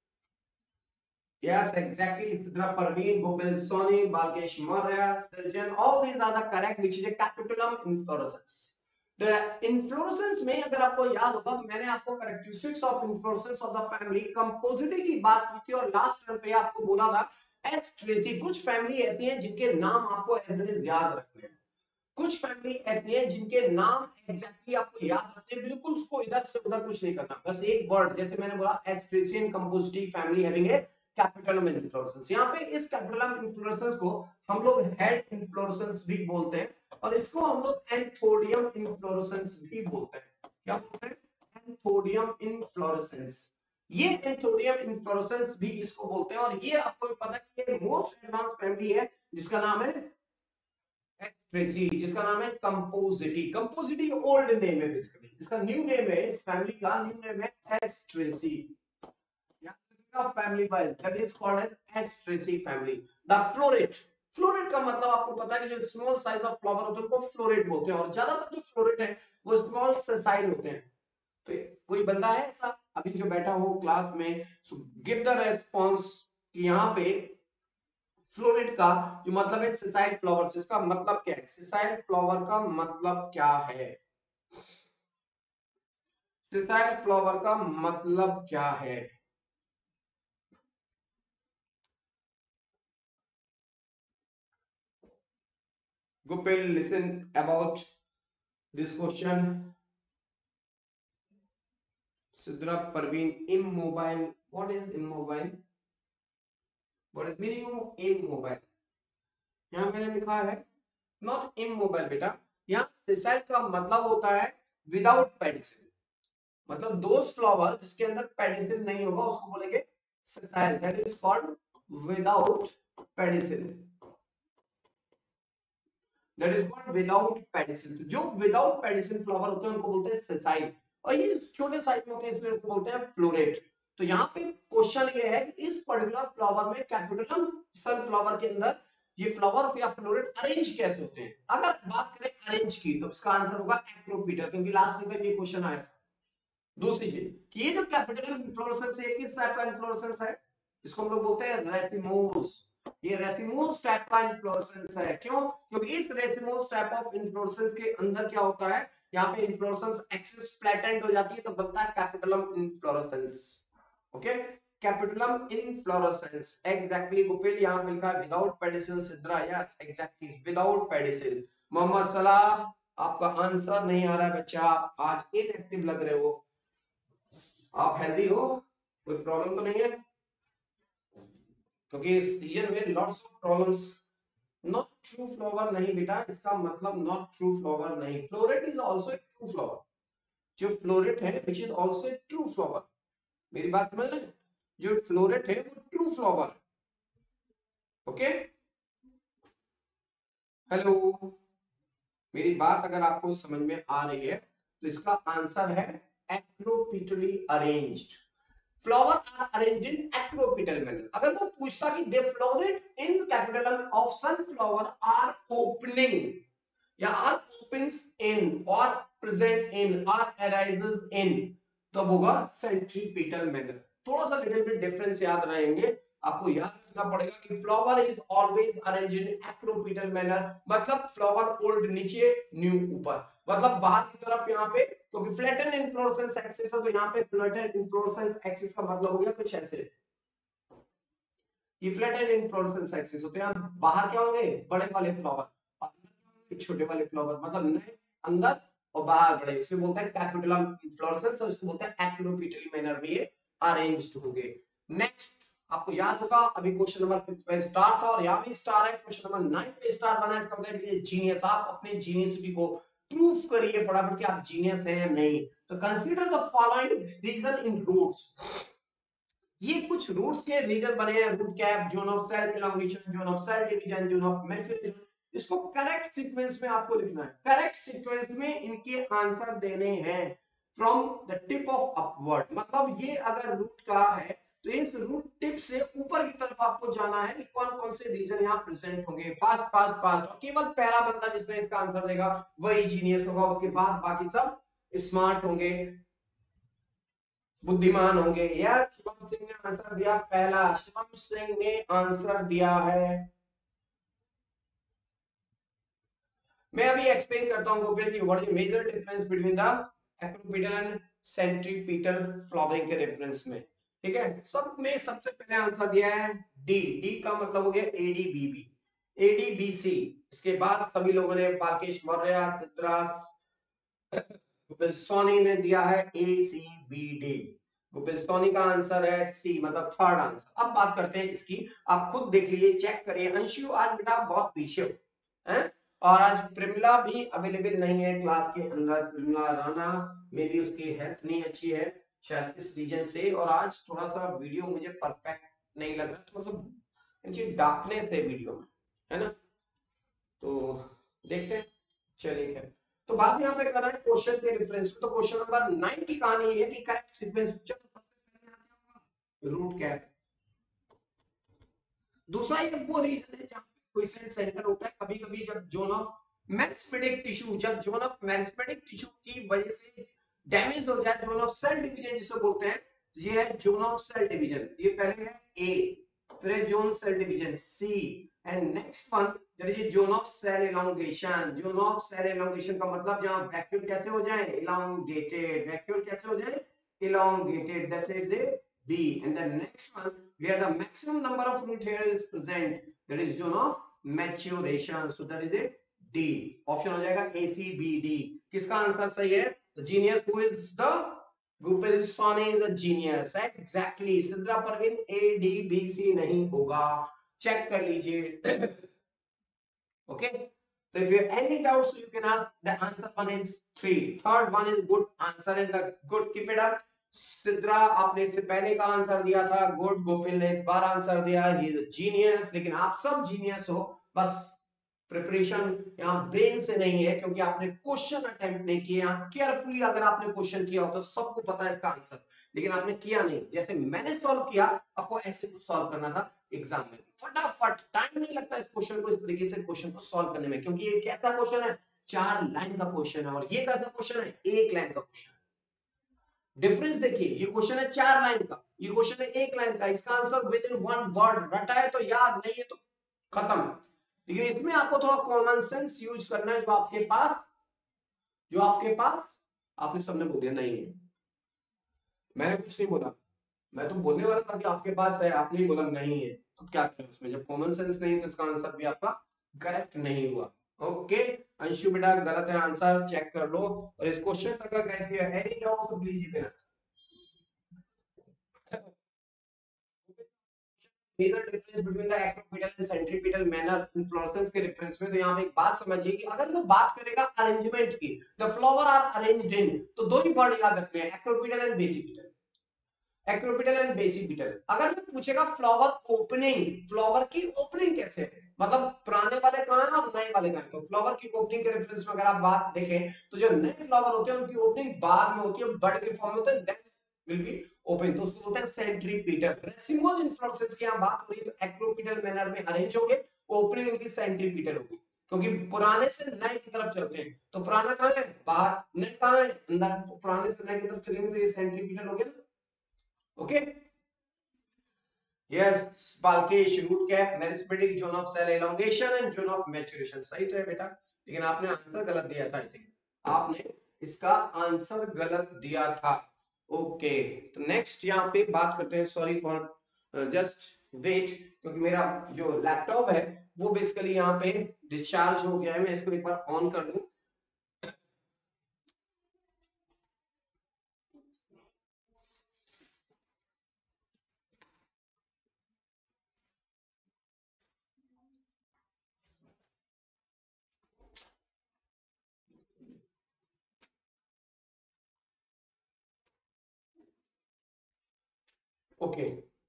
Yes, exactly. Sidra Parveen, Gopal Soni, Balkesh Maurya, Sturgeon, all these are the correct, which is a capitulum inflorescence. The inflorescence में अगर आपको याद होगा तो मैंने आपको characteristics of inflorescence of the family composite की बात की थी, और लास्ट टर्म पे आपको बोला था एस्ट्रेसी। कुछ फैमिली ऐसी हैं जिनके नाम आपको एज याद रखने हैं, कुछ फैमिली ऐसी है जिनके नाम एग्जैक्टली आपको याद रखने, बिल्कुल उसको इधर से उधर कुछ नहीं करना, बस एक वर्ड, जैसे मैंने बोला asteraceae compositae family having a capitulum inflorescence. यहाँ पे इस कैपिटलम इन्फ्लोरेसेंस को हम लोग हेड इन्फ्लोरेसेंस भी बोलते हैं, और इसको हम लोग एंथोडियम इन्फ्लोरेसेंस भी बोलते हैं। क्या बोलते हैं? Anthodium inflorescence. ये एंथोडियम इन्फ्लोरेसेंस भी इसको बोलते हैं, और ये आपको भी पता है कि ये मोस्ट एडवांस फैमिली है जिसका नाम है एक्सट्रेसी, जिसका नाम है कंपोजिटी। कंपोजिटी ओल्ड नेम है बेसिकली, इसका न्यू नेम है, इस फैमिली का न्यू नेम है asteraceae. Family wise that is called as asteraceae family. The floret, floret का मतलब आपको पता है कि जो स्मॉल साइज ऑफ फ्लावर होते हैं उनको फ्लोरेट बोलते हैं, और ज्यादातर जो फ्लोरेट है वो स्मॉल साइज होते हैं। तो कोई बंदा है ऐसा अभी जो बैठा हो क्लास में, गिव द रेस्पॉन्स कि यहाँ पे फ्लोरेट का जो मतलब है सिसाइल फ्लावर, इसका मतलब क्या है, सिसाइल फ्लावर का मतलब क्या है, सिसाइल फ्लावर का मतलब क्या है। Gopal, listen about this question. Sidra Parveen, immobile. What is immobile? What is meaning of immobile? यहाँ मैंने लिखा है नॉट immobile बेटा, यहाँ sessile का मतलब होता है विदाउट पेडिसिल, मतलब दोस फ्लावर जिसके अंदर पेडिसिल नहीं होगा उसको बोलेंगे sessile, that is called without pedicel, that is called without pedicel। तो जो विदाउट पेडिसिल फ्लावर होते हैं उनको बोलते हैं sessile, और ये छोटे साइज में होते हैं इसलिए उनको बोलते हैं फ्लोरेट। तो यहाँ पे क्वेश्चन ये है कि इस पर्टिकुलर फ्लावर में कैपिटल सनफ्लावर के अंदर ये फ्लावर या फ्लोरेट अरेंज कैसे होते हैं। अगर बात करें अरेंज की तो इसका आंसर होगा एक्रोपीटल, क्योंकि लास्ट में ये क्वेश्चन आया था। दूसरी चीज कि ये जो कैपिटल इन्फ्लोरेसेंस है किस टाइप का इन्फ्लोरेसेंस है, इसको हम लोग बोलते हैं रेसिमोस। ये रेसिमोस टाइप का इन्फ्लोरेसेंस है, क्यों, क्योंकि इस रेसिमोस टाइप ऑफ इन्फ्लोरेसेंस के अंदर क्या होता है, यहाँ पे इन्फ्लोरेसेंस एक्सिस फ्लैटेंड हो जाती है तो बनता है capitulum inflorescence. Okay, capitulum inflorescence exactly Gopil यहाँ पे लिखा है without pedicel, Sidra yes exactly without pedicel. Mohammad Salah, आपका आंसर नहीं आ रहा है बच्चा, आप आज इनएक्टिव लग रहे हो, आप हेल्दी हो, कोई प्रॉब्लम तो नहीं है, क्योंकि इस रीजन में lots of problems. Not true flower नहीं बेटा, इसका मतलब नॉट ट्रू फ्लावर नहीं, floret is also a true flower, जो फ्लोरेट है which is also a true flower, मेरी बात समझ रहे हैं, जो फ्लोरेट है वो ट्रू फ्लावर। ओके, हेलो, मेरी बात अगर आपको समझ में आ रही है तो इसका आंसर है acropetally arranged. Flower are arranged in acropetal manner. अगर वो पूछता कि they floret in capital of sunflower are opening या आर ओपन्स इन और प्रेजेंट इन और अराइजेस इन, तो होगा सेंट्रीपिटल मैनर। थोड़ा सा लिटिल बिट डिफरेंस याद रहेंगे, आपको याद रखना पड़ेगा कि flower is always arranged in acropetal manner, मतलब फ्लावर ओल्ड नीचे न्यू ऊपर, मतलब बाहर की तरफ यहाँ पे, क्योंकि फ्लैटन इन्फ्लोरेसेंस एक्सिस है तो यहाँ पे फ्लैटन इन्फ्लोरेसेंस एक्सिस का मतलब हो गया कुछ ऐसे, ये फ्लैटन इन्फ्लोरेसेंस एक्सिस होते हैं, बाहर क्या होंगे बड़े वाले फ्लावर और छोटे वाले फ्लावर, मतलब नए अंदर और बाहर बड़े, इसमें बोलते हैं कैपिटुलम इन्फ्लोरेसेंस और इसको बोलते हैं एक्रोपिटली मैनर में ये अरेंज्ड होंगे। नेक्स्ट आपको याद होगा अभी क्वेश्चन नंबर 5 पे स्टार था और यहाँ भी स्टार है, क्वेश्चन नंबर 9 पे स्टार बना है, इसका मतलब ये जीनियस, आप अपने जीनियसिटी को प्रूफ करिए फटाफट कि आप जीनियस हैं या नहीं। तो consider the following region in roots, ये कुछ रूट्स के रीजन बने हैं, root cap, zone of cell elongation, zone of cell division, zone of maturation, इसको करेक्ट सीक्वेंस में आपको लिखना है, करेक्ट सीक्वेंस में इनके आंसर देने हैं from the tip of upward, मतलब ये अगर रूट का है तो इस रूट टिप से ऊपर की तरफ आपको जाना है कि कौन कौन से रीजन यहाँ प्रेजेंट होंगे, फास्ट फास्ट फास्ट, और केवल पहला बंदा जिसने इसका आंसर देगा वही जीनियस होगा, उसके बाद बाकी सब स्मार्ट होंगे, बुद्धिमान होंगे। यस, शिवम सिंह ने आंसर दिया पहला, शिवम सिंह ने आंसर दिया है। मैं अभी एक्सप्लेन करता हूं गोपाल की what is major difference between the acropetal and centripetal flowering के रेफरेंस में, ठीक है। सब में सबसे पहले आंसर दिया है डी, डी का मतलब हो गया एडीबीबी, एडीबीसी, इसके बाद सभी लोगों ने बालकेश मौर्य, सिद्धार्थ गोपाल सोनी ने दिया है A C B D, Gopal Soni का आंसर है सी, मतलब थर्ड आंसर। अब बात करते हैं इसकी, आप खुद देख लीजिए, चेक करिए। अंशु आज बेटा बहुत पीछे हो हैं, और आज प्रिमला भी अवेलेबल नहीं है क्लास के अंदर, प्रिमला राणा में भी उसकी हेल्थ नहीं अच्छी है, शायद इस रीजन से, और आज थोड़ा सा वीडियो मुझे परफेक्ट नहीं लग रहा, थोड़ा सा डार्कनेस है वीडियो में, है ना। तो देखते हैं, चलिए खैर। तो बात यहाँ पे कर रहे हैं क्वेश्चन के रेफरेंस में। तो क्वेश्चन नंबर 9 की कहानी ये है कि करेक्ट सीक्वेंस, रूट कैप। दूसरा ये वो रीजन है जहाँ पे क्वेश्चन सेंटर होता है। कभी कभी जब जोन ऑफ मेरिस्टेमिक टिश्यू, जब जोन ऑफ मेरिस्टेमिक टिश्यू की वजह से डैमेज हो जाए, जोन ऑफ सेल डिवीजन जिसे बोलते हैं, ये है जोन ऑफ सेल डिवीजन। ये पहले है ए, फिर है zone cell division C, and next one that is zone of cell elongation. Zone of cell elongation का मतलब जहां वैक्यूल कैसे हो जाए, एलोंगेटेड। वैक्यूल कैसे हो जाए, elongated. That is a B. And the next one, where the maximum number of root hair is present, that is zone of maturation. So that is a D. Option हो जाएगा A, C, B, D. किसका answer सही है? The genius who is the Gupil Soni is a genius. Exactly. Sidra Parveen A, D, B, C नहीं होगा. Check कर लीजिए. Okay. So if you have any doubts, you can ask. The answer one is 3. Third one is good answer and the good. Keep it up. Sidra आपने इससे पहले का आंसर दिया था, गुड। गोपिल ने इस बार आंसर दिया, ये जीनियस। लेकिन आप सब जीनियस हो, बस प्रिपरेशन यहाँ ब्रेन से नहीं है, क्योंकि आपने क्वेश्चन अटेम्प्ट नहीं किए। यहाँ केयरफुली अगर आपने क्वेश्चन किया हो तो सबको पता है इसका आंसर, लेकिन आपने किया नहीं। जैसे मैंने सॉल्व किया, आपको ऐसे कुछ सॉल्व करना था एग्जाम में। फटाफट, टाइम नहीं लगता इस क्वेश्चन को, इस तरीके से क्वेश्चन को सॉल्व करने में, क्योंकि ये कैसा क्वेश्चन है, 4 लाइन का क्वेश्चन है, और ये कैसा क्वेश्चन है, 1 लाइन का क्वेश्चन। डिफरेंस देखिए, ये क्वेश्चन है 4 लाइन का, ये क्वेश्चन है 1 लाइन का। इसका आंसर विद इन 1 वर्ड, रटा है तो याद, नहीं है तो खत्म। लेकिन इसमें आपको थोड़ा कॉमन सेंस यूज करना है, जो आपके पास आपने सबने बोल दिया नहीं है। मैंने कुछ नहीं बोला, मैं तो बोलने वाला था कि आपके पास है, आपने ही बोला नहीं है, तो क्या करें उसमें? जब कॉमन सेंस नहीं तो इसका आंसर भी आपका करेक्ट नहीं हुआ। ओके अंशु बेटा, गलत है आंसर, चेक कर लो। और इस क्वेश्चन तक अगर एनी डाउट तो please you can ask. Major difference between the acropetal and centripetal manner inflorescence के रेफरेंस में। तो यहाँ पे एक बात समझिए कि अगर वो बात करेगा अरेंजमेंट की, the flower are arranged in, तो दो ही वर्ड याद रखने हैं, acropetal and basipetal. Acropetal and basipetal. अगर वो पूछेगा फ्लावर ओपनिंग, फ्लावर की ओपनिंग कैसे है, मतलब पुराने वाले कहाँ हैं और नए वाले कहाँ हैं, तो फ्लावर की ओपनिंग के रेफरेंस में अगर आप बात देखें, तो जो नए फ्लावर होते हैं उनकी ओपनिंग बाद में होती है, बर्ड के फॉर्म में होते हैं, देन विल बी ओपन, तो उसको बोलते हैं सेंट्रीपिटल। रेसिमोज इन्फ्लोरेसेंस की यहाँ बात हो रही है, तो एक्रोपिटल मैनर में अरेंज होंगे, ओपनिंग उनकी सेंट्रीपिटल होगी, क्योंकि पुराने से नए की तरफ चलते हैं। तो पुराना कहाँ है, बाहर, नए कहाँ है, अंदर। तो पुराने से नए की तरफ चलेंगे तो ये सेंट्रीपिटल हो गया ना। Okay yes Balkesh, root cap, meristematic, zone of cell elongation and zone of maturation. सही तो है बेटा, लेकिन आपने आंसर गलत दिया था। आई थिंक आपने इसका आंसर गलत दिया था। ओके तो नेक्स्ट यहाँ पे बात करते हैं, सॉरी फॉर जस्ट वेट, क्योंकि मेरा जो लैपटॉप है वो बेसिकली यहाँ पे डिस्चार्ज हो गया है। मैं इसको एक बार ऑन कर लूं। ओके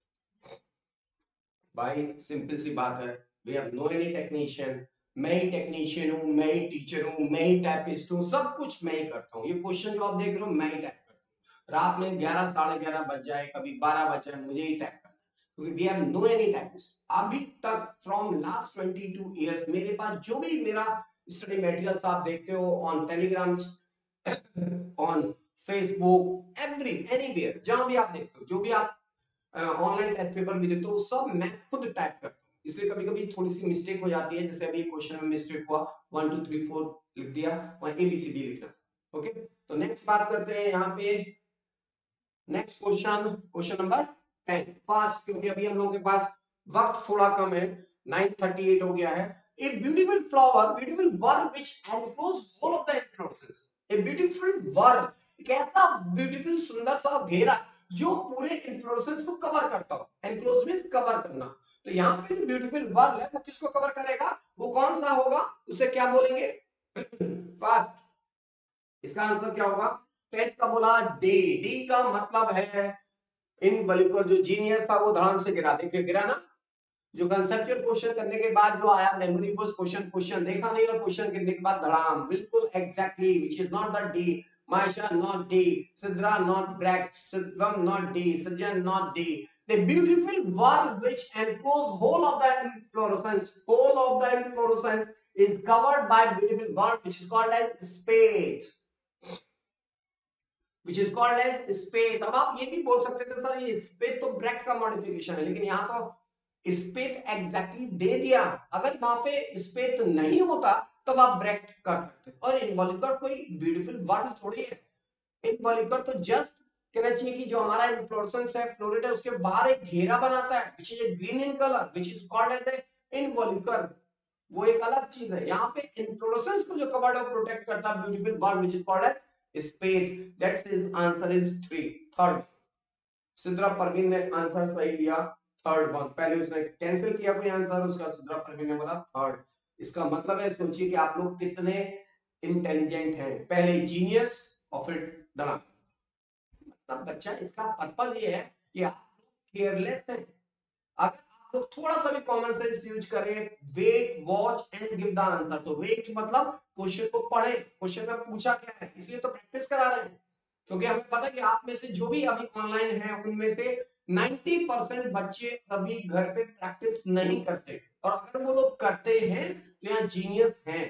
भाई सिंपल सी बात है, we have no any technician. मैं ही टेक्नीशियन हूँ, मैं ही टीचर हूँ, मैं ही टाइपिस्ट हूँ, सब कुछ मैं ही करता हूँ। ये क्वेश्चन जो आप देख रहे हो मैं ही टाइप करता हूँ। रात में 11 साढ़े 11 बज जाए, कभी 12 बज जाए, मुझे ही टाइप करना है, क्योंकि we have no any typist. अभी तक फ्रॉम लास्ट 22 ईयर्स मेरे पास जो भी मेरा स्टडी मटेरियल्स आप देखते हो on Telegram, on Facebook, anywhere, जहां भी आप देखते हो, जो भी आप ऑनलाइन टेस्ट पेपर भी देखते हो, सब मैं खुद टाइप करता हूँ। इसलिए कभी कभी थोड़ी सी मिस्टेक हो जाती है, जैसे अभी क्वेश्चन में मिस्टेक हुआ, 1 2 3 4 लिख दिया, वहां ABCD लिखना। ओके तो नेक्स्ट बात करते हैं यहाँ पे, next question, question number 10 fast, क्योंकि अभी हम लोगों के पास वक्त थोड़ा कम है, 9:38 हो गया है। A beautiful flower, beautiful worm which enclose whole of the inflorescence. A beautiful worm, एक ऐसा ब्यूटीफुल सुंदर सा घेरा जो पूरे इन्फ्लोरेसेंस को कवर करता हो। एनक्लोज मींस कवर करना। तो यहाँ पे जो ब्यूटीफुल वर्म है वो किसको कवर करेगा, वो कौन सा होगा, उसे क्या बोलेंगे? फास्ट। इसका आंसर क्या होगा, 10th का बोला डी। डी का मतलब है इनवॉल्यूकर, जो जीनियस था वो धड़ाम से गिरा, देखिए गिरा ना, जो कंसेप्चुअल क्वेश्चन करने के बाद जो आया मेमोरी बस क्वेश्चन देखा नहीं और क्वेश्चन गिरने के बाद धड़ाम, बिल्कुल exactly, which is not the D. Maysha not D, Sidra not ब्रैक, सिद्वम not D, Sajjan not D. The beautiful valve which enclose whole of the inflorescence is covered by beautiful valve which is called as spathe, which is called as spathe। अब आप ये भी बोल सकते थे sir ये spathe तो ब्रैक का मॉडिफिकेशन है, लेकिन यहाँ तो स्पेथ एग्जैक्टली दे दिया। अगर वहां पे स्पेथ नहीं होता तब आप ब्रैक कर सकते। और इनवॉल्यूकर कोई ब्यूटीफुल वर्ड थोड़ी है, इनवॉल्यूकर तो जस्ट कहना चाहिए कि जो हमारा इन्फ्लोरेसेंस है, फ्लोरेट है, उसके बाहर एक घेरा बनाता है which is green in colour, which is called as a involucre, वो एक अलग चीज है। यहाँ पे इन्फ्लोरेसेंस को जो कवर्ड और प्रोटेक्ट करता है beautiful word which is called as spathe. That's his answer is 3, third. Sidra Parveen ने आंसर सही दिया थर्ड वन, पहले उसने कैंसिल किया कोई आंसर, उसका सिद्रा परवीन ने बोला थर्ड। इसका मतलब है, सोचिए कि आप लोग कितने इंटेलिजेंट हैं, पहले जीनियस और फिर डरा। मतलब बच्चा, इसका पर्पस ये है कि आप केयरलेस हैं। अगर आप लोग थोड़ा सा भी कॉमन सेंस यूज करें, wait watch and give the answer, तो वेट मतलब क्वेश्चन को पढ़े, क्वेश्चन में पूछा क्या है, इसलिए तो प्रैक्टिस करा रहे हैं। क्योंकि हमें पता है कि आप में से जो भी अभी ऑनलाइन है उनमें से 90% बच्चे अभी घर पे प्रैक्टिस नहीं करते, और अगर वो लोग करते हैं तो यहाँ जीनियस हैं।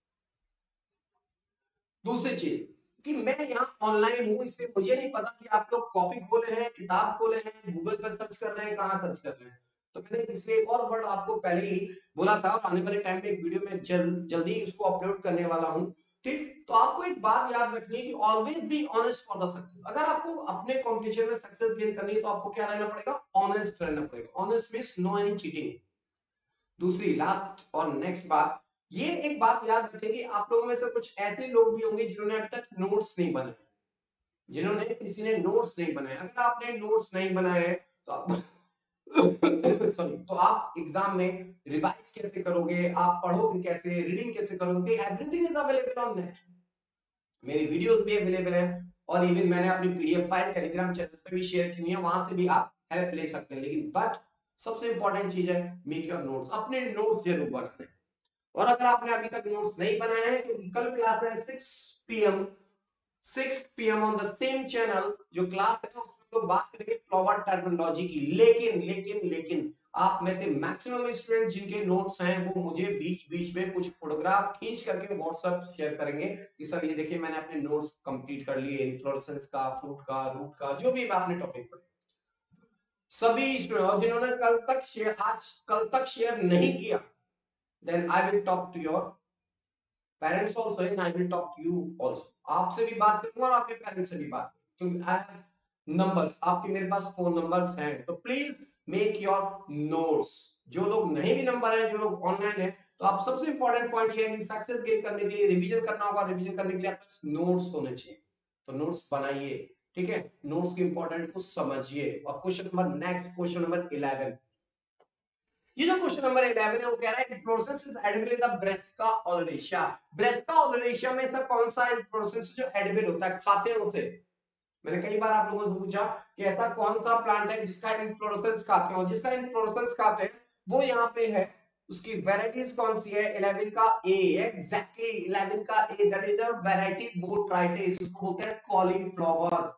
दूसरी चीज कि मैं यहाँ ऑनलाइन हूं, इससे मुझे नहीं पता कि आप लोग कॉपी खोले हैं, किताब खोले हैं, गूगल पर सर्च कर रहे हैं, कहाँ सर्च कर रहे हैं। तो मैंने इससे एक और वर्ड आपको पहले ही बोला था, और आने वाले टाइम में एक वीडियो में जल्दी इसको अपलोड करने वाला हूँ, ठीक। तो आपको एक बात याद रखनी है कि always be honest for the success. अगर आपको अपने कंपटीशन में सक्सेस गेन करनी है तो आपको क्या रहना पड़ेगा, ऑनेस्ट रहना पड़ेगा। Honest means no any cheating. दूसरी लास्ट और नेक्स्ट बात, ये एक बात याद रखें कि आप लोगों में से कुछ ऐसे लोग भी होंगे जिन्होंने अभी तक नोट्स नहीं बनाए, जिन्होंने किसी ने नोट्स नहीं बनाए। अगर आपने नोट्स नहीं बनाए हैं तो आप सॉरी, तो आप एग्जाम में रिवाइज कैसे करोगे, आप पढ़ोगे कैसे, रीडिंग कैसे करोगे। Everything is available on net, मेरी वीडियोस भी अवेलेबल है, और इवन मैंने अपनी पीडीएफ फाइल टेलीग्राम चैनल पे भी शेयर की हुई है, वहां से भी आप हेल्प ले सकते हैं। लेकिन बट सबसे इंपॉर्टेंट चीज है मेक योर नोट्स, अपने नोट्स जरूर बनाने। और अगर आपने अभी तक नोट्स नहीं बनाए हैं, क्योंकि कल क्लास है 6 PM on the same channel, जो क्लास है उसमें तो बात करेंगे फ्लावर टर्मिनोलॉजी की। लेकिन आप में से मैक्सिमम स्टूडेंट जिनके नोट्स हैं वो मुझे बीच बीच में कुछ फोटोग्राफ खींच करके व्हाट्सएप शेयर करेंगे कि सर ये देखिए मैंने अपने नोट्स कंप्लीट कर लिए, इन्फ्लोरेसेंस का, फ्रूट का, रूट का, जो भी आपने टॉपिक पढ़े सभी स्टूडेंट। और जिन्होंने कल तक शेयर नहीं किया, then I will talk to your parents also and I will talk to you also। आपसे भी बात करूंगा और आपके पेरेंट्स से भी बात करूंगा, क्योंकि I have numbers, आपके मेरे पास फोन नंबर्स हैं। तो प्लीज मेक योर नोट्स। जो लोग नहीं भी नंबर है, जो लोग ऑनलाइन है, तो आप सबसे इंपॉर्टेंट पॉइंट ये है कि सक्सेस गेन करने के लिए रिवीजन करना होगा, रिवीजन करने के लिए आपके पास नोट्स होने चाहिए। तो नोट्स बनाइए, ठीक है, नोट्स के इंपॉर्टेंट को समझिए। और question number next, question number 11, ये जो क्वेश्चन नंबर 11 है वो कह रहा है inflorescence is edible in the brassica oleracea. Brassica oleracea में ऐसा कौन सा इन्फ्लोरेसेंस जो एडिबल होता है, खाते हैं उसे। मैंने कई बार आप लोगों से पूछा कि ऐसा कौन सा प्लांट है जिसका इन्फ्लोरेसेंस खाते हैं, और जिसका इन्फ्लोरेसेंस खाते हैं वो यहाँ पे है। उसकी वेराइटीज कौन सी है, 11 का ए, एग्जैक्टली 11 का A, that is a variety botrytis. इसको बोलते हैं कॉलीफ्लावर,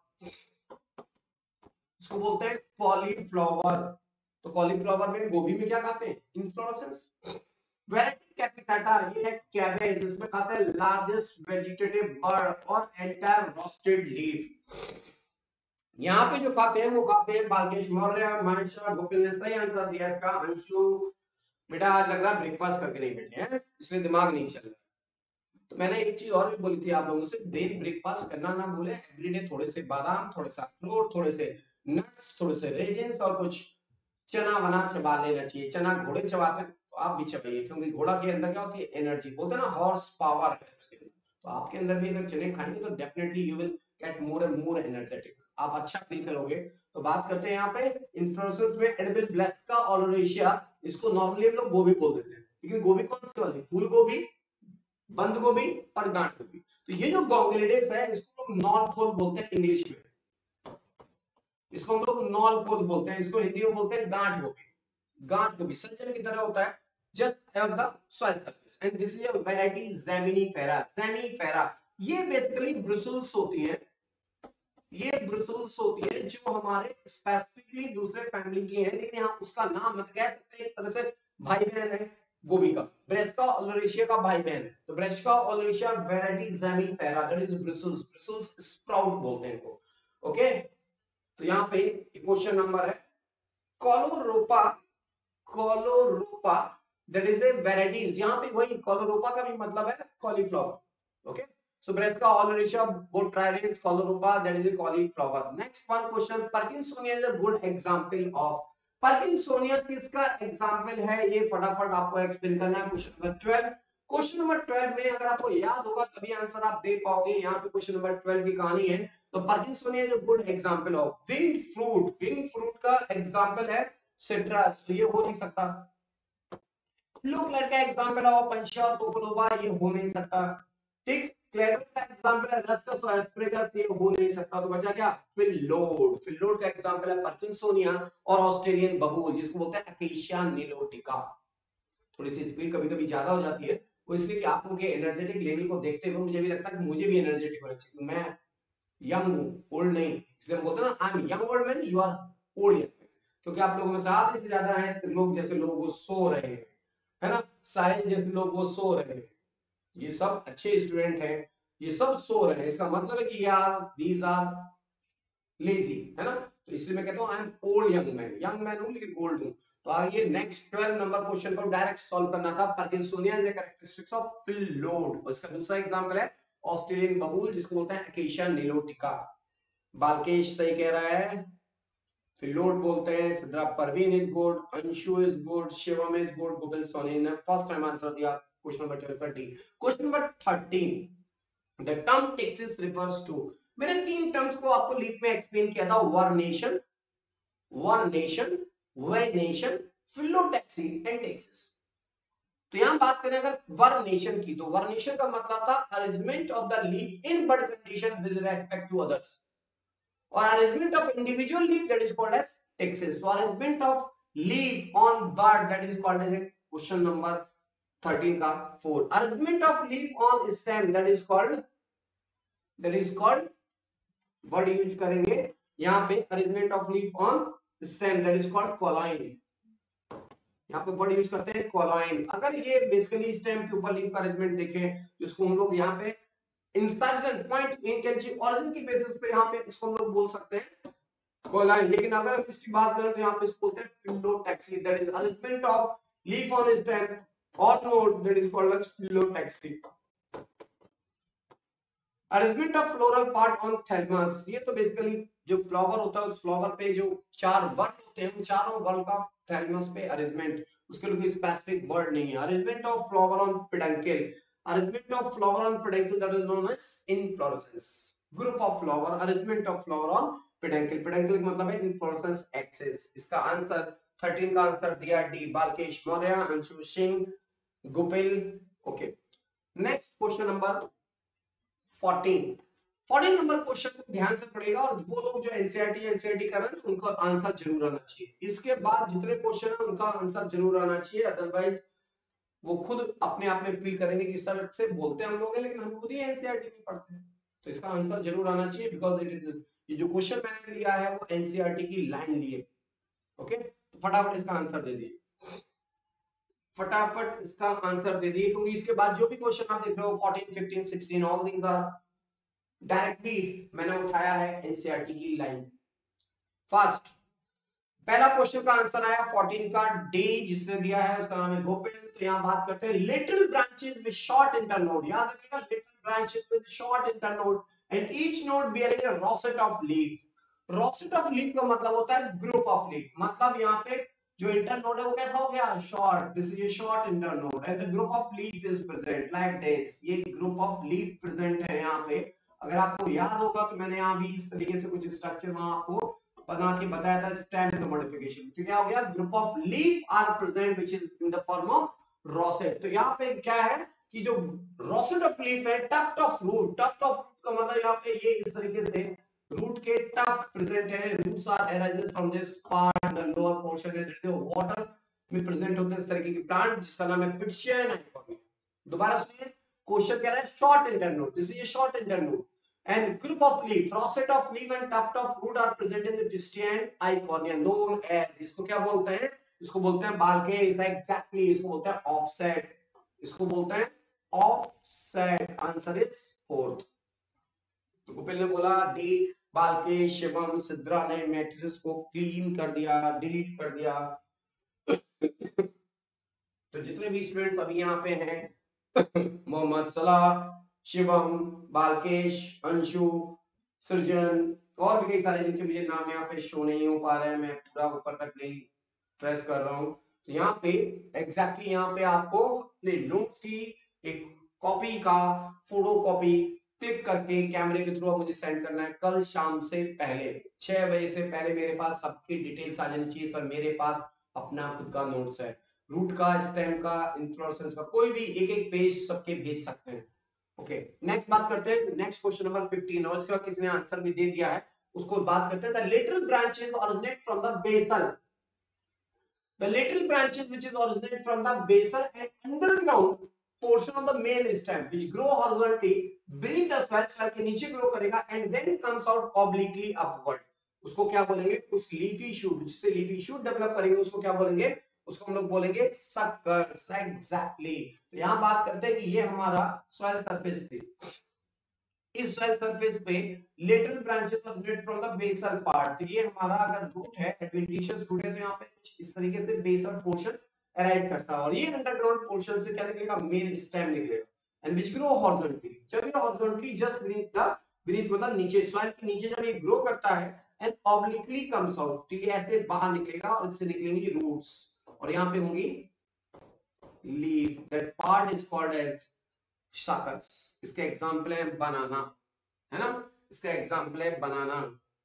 इसको बोलते हैं कॉलीफ्लावर। तो कॉलीफ्लावर में, गोभी में क्या खाते हैं, इन्फ्लोरेसेंस। वैरायटी कैपिटाटा, ये है कैबेज, जिसमें खाता है लार्जेस्ट वेजिटेटिव बर्ड और एंटायर रोस्टेड लीफ। यहाँ पे जो खाते हैं वो खाते हैं बालकेश मौर्य, मानसा, गोपिल ने सही आंसर दिया इसका। अंशु बेटा आज लग रहा है ब्रेकफास्ट करके नहीं बैठे हैं, इसलिए दिमाग नहीं चल रहा। तो मैंने एक चीज और भी बोली थी आप लोगों से, डेली ब्रेकफास्ट करना ना भूले, एवरीडे थोड़े से बादाम, थोड़े से अखरोट, थोड़े से नट्स, थोड़े से रेजिन्स और कुछ चना वना चबा लेना चाहिए। चना घोड़े चबाते हैं तो आप भी चबाइए, क्योंकि घोड़ा के अंदर क्या होती है, एनर्जी, बोलते हैं ना हॉर्स पावर है उसके अंदर। तो आपके अंदर भी अगर चने खाएंगे तो definitely you will get more and more energetic, आप अच्छा फील करोगे। तो बात करते हैं यहाँ पे इन्फ्लोरेसेंस में एडिबल ब्रेस्का ओलेरेशिया, इसको नॉर्मली हम लोग गोभी बोल देते हैं, लेकिन गोभी कौन सी वाली, फूल गोभी, बंद गोभी और गांठ गोभी। तो ये जो गोंगलिडेस है इसको लोग नॉल बोलते हैं इंग्लिश में, इसको हम लोग नॉल बोलते हैं, इसको हिंदी में बोलते हैं गांठ गोभी। गांठ गोभी संचलन की तरह होता है, just have the soil surface, and this is a variety gemmifera. Gemmifera ये बेसिकली ब्रुसल्स होती हैं, ये ब्रुसल्स होती है जो हमारे स्पेसिफिकली दूसरे फैमिली की है, लेकिन यहाँ उसका नाम मत कह सकते, एक तरह से भाई बहन है गोभी का, ब्रेस्का ओलरेशिया का भाई बहन है। तो brassica oleracea variety gemmifera that is brussels, brussels sprout बोलते हैं इनको। ओके, तो यहाँ पे क्वेश्चन नंबर है caulorapa, caulorapa that is a varieties, यहाँ पे वही कोलोरोपा का भी मतलब है cauliflower. Okay, so Brassica oleracea botrytis coleropa, that is a cauliflower. Next one question, Parkinsonia is a good example of, Parkinsonia किसका एग्जाम्पल है, ये फटाफट आपको एक्सप्लेन करना है। क्वेश्चन नंबर 12, क्वेश्चन नंबर 12 में अगर आपको याद होगा तभी आंसर आप दे पाओगे। यहाँ पे क्वेश्चन नंबर 12 की कहानी है, तो parkinsonia is a good example of wing fruit, wing fruit का एग्जांपल है सिट्रस, तो ये हो नहीं सकता। ब्लू कलर का एग्जांपल है पंचा टोकोलोबा, ये हो नहीं सकता। ठीक, क्लेवर का एग्जांपल है रस्टस और एस्परेगस, ये हो नहीं सकता। तो बचा क्या, फिलोड, फिलोड का एग्जांपल है पार्किंसोनिया और ऑस्ट्रेलियन बबूल जिसको बोलते हैं अकेशिया निलोटिका। थोड़ी सी स्पीड कभी कभी ज्यादा हो जाती है, वो इसलिए कि आप लोगों के एनर्जेटिक लेवल को देखते हुए मुझे भी लगता है कि मुझे भी एनर्जेटिक होना चाहिए। मैं यंग हूं, ओल्ड नहीं, इसलिए हम बोलते हैं ना I am young old man, you are old young man, क्योंकि आप लोगों में से आधे से ज्यादा हैं लोग जैसे लोग वो सो रहे हैं, है ना, साहिल जैसे लोग वो सो रहे हैं, ये सब अच्छे स्टूडेंट हैं, ये सब सो रहे हैं, इसका मतलब है कि यार दीज आर लेजी, है ना। तो इसलिए मैं कहता हूं I am old young man हूं लेकिन ओल्ड हूं। तो आइए नेक्स्ट 12 नंबर क्वेश्चन को डायरेक्ट सॉल्व करना था। Parkinsonia is the characteristics of phyllode, और इसका दूसरा एग्जांपल है ऑस्ट्रेलियन बबूल जिसको बोलते हैं अकेशिया निलोटिका। बालकेश सही कह रहा है, फिलोड बोलते हैं। Sidra Parveen is good, Anshu is good, Shivam is good, Govind Soni ने फर्स्ट टाइम आंसर दिया। Question number 12, question number 13, the term taxis refers to, मैंने तीन टर्म्स को आपको लीफ में एक्सप्लेन किया था, vernation, vernation, venation, phyllotaxy and taxis. तो यहां बात करें अगर वर्नेशन की, तो वर्नेशन का मतलब था arrangement of the leaf in bud condition with respect to others, or arrangement of individual leaf that is called as texils. So arrangement of leaf on bud that is called as a question number 13 का 4. Arrangement of leaf on stem that is called word use करेंगे यहाँ पे arrangement of leaf on stem that is called colline. यहाँ पे word use करते हैं कॉलाइन। अगर ये बेसिकली स्टेम के ऊपर लीफ का अरेंजमेंट देखें जिसको हम लोग यहाँ पे इंसर्शन पॉइंट इन कैंची ओरिजिन की बेसिस पे यहाँ पे इसको हम लोग बोल सकते हैं कॉलाइन, लेकिन अगर हम इसकी बात करें तो यहाँ पे इसको बोलते हैं phyllotaxy, that is arrangement of leaf on stem और node that is called as phyllotaxy. Arrangement of floral part on thalamus, ये तो बेसिकली जो फ्लावर होता है उस फ्लावर पे जो चार वर्ड होते हैं उन चारों वर्ड का थैलमस पे अरेंजमेंट, उसके लिए कोई स्पेसिफिक वर्ड नहीं है। Arrangement of flower on peduncle, arrangement of flower on peduncle that is known as inflorescence, group of flower, arrangement of flower on peduncle, peduncle का मतलब है इनफ्लोरेसेंस एक्सिस। इसका आंसर 13 का आंसर दिया D, Balkesh Maurya, Anshu Singh, Gopil. Okay, next question number 14 number question को ध्यान से पढ़ेगा, और वो लोग जो एनसीईआरटी कर रहे हैं उनका आंसर जरूर आना चाहिए। इसके बाद जितने क्वेश्चन है उनका आंसर जरूर आना चाहिए, अदरवाइज वो खुद अपने आप में फील करेंगे कि इस तरह से बोलते हम लोग हैं लेकिन हम खुद ही एनसीईआरटी नहीं पढ़ते हैं। तो इसका आंसर जरूर आना चाहिए बिकॉज इट इज, ये जो क्वेश्चन मैंने लिया है वो एनसीईआरटी की लाइन लिए। ओके, तो फटाफट इसका आंसर दे दिए, फटाफट इसका आंसर दे दिए, क्योंकि इसके बाद जो भी क्वेश्चन आप देख रहे हो 14, 15, 16 ऑल दीज आर डायरेक्टली मैंने उठाया है एनसीईआरटी की लाइन। फर्स्ट पहला क्वेश्चन का आंसर आया 14 का डी, जिसने दिया है उसका नाम है गोपिल। तो यहां बात करते हैं little branches with short internode, याद रखिएगा little branches with short internode and each node bearing a rosette of leaf. Rosette of leaf का मतलब होता है ग्रुप ऑफ लीफ, मतलब यहाँ पे जो इंटरनोड है वो कैसा हो गया, short, this is a short internode and the group of leaf is present like this, ये ग्रुप ऑफ लीफ प्रेजेंट है यहाँ पे। अगर आपको याद होगा तो मैंने यहाँ भी इस तरीके से कुछ स्ट्रक्चर वहां आपको बना के बताया था स्टेम का मॉडिफिकेशन। तो क्या हो गया, group of leaf are present which is in the form of rosette. तो यहाँ पे क्या है, कि जो रोसेट ऑफ लीफ है, tuft of root, tuft of root का मतलब यहाँ पे ये इस तरीके से रूट के टफ्ट प्रेजेंट है, roots are arises from this part the lower portion and the water में प्रेजेंट होते हैं इस तरीके के प्लांट जिसका नाम है पिचियन आइकोनिया। दोबारा सुनिए, क्वेश्चन कह रहा है short internode, this is a short internode and group of leaf, rosette of leaf and tuft of root are present in the pistil iconia known as, इसको क्या बोलते हैं, इसको बोलते हैं बाल्के, एग्जैक्टली इसको बोलते हैं ऑफसेट, इसको बोलते हैं ऑफसेट। Answer is fourth. तो गोपिल ने बोला डी, बाल्के, शिवम, सिद्रा ने मैट्रिक्स को क्लीन कर दिया, डिलीट कर दिया। तो जितने भी स्टूडेंट्स अभी यहाँ पे हैं मोहम्मद सलाह, शिवम, बालकेश, अंशु, सृजन और भी कई सारे जिनके मुझे नाम यहाँ पे शो नहीं हो पा रहे हैं, मैं पूरा ऊपर तक नहीं प्रेस कर रहा हूँ। तो यहाँ पे एग्जैक्टली यहाँ पे आपको अपने नोट्स की एक कॉपी का फोटो कॉपी क्लिक करके कैमरे के थ्रू मुझे सेंड करना है कल शाम से पहले, 6 बजे से पहले मेरे पास सबकी डिटेल्स आ जानी चाहिए सर, मेरे पास अपना खुद का नोट्स है, रूट का, स्टेम का, इन्फ्लोरेसेंस का, कोई भी एक एक पेज सबके भेज सकते हैं। ओके, नेक्स्ट बात करते हैं, नेक्स्ट क्वेश्चन नंबर 15 और इसका किसी ने आंसर भी दे दिया है, उसको बात करते हैं। The lateral branches originate from the basal, the lateral branches which is originate from the basal and underground portion of the main stem which grow horizontally beneath the soil, soil के नीचे grow करेगा and then comes out obliquely upward, उसको क्या बोलेंगे, उस leafy shoot जिससे leafy shoot develop करेंगे उसको क्या बोलेंगे, उसको हम लोग बोलेंगे सक्कर्स। एग्जैक्टली, तो यहां बात करते हैं कि ये हमारा सॉइल सरफेस थी, इस सॉइल सरफेस पे lateral branches originate from the basal part, तो ये हमारा अगर रूट है, एडवेंटिशियस रूट है, तो यहाँ पे कुछ इस तरीके से बेसल पोर्शन अराइज करता है और ये अंडरग्राउंड पोर्शन से क्या निकलेगा, मेन स्टेम निकलेगा एंड व्हिच ग्रो हॉरिजॉन्टली, जब ये हॉरिजॉन्टली जस्ट बीनीथ मतलब नीचे सॉइल के नीचे जब ये ग्रो करता है एंड ऑब्लिकली कम्स आउट, तो ये ऐसे बाहर निकलेगा और इससे निकलेंगी रूट्स और यहाँ पे होंगी leaf, that part is called as suckers. इसके एग्जांपल है बनाना, है ना, इसका एग्जांपल है बनाना।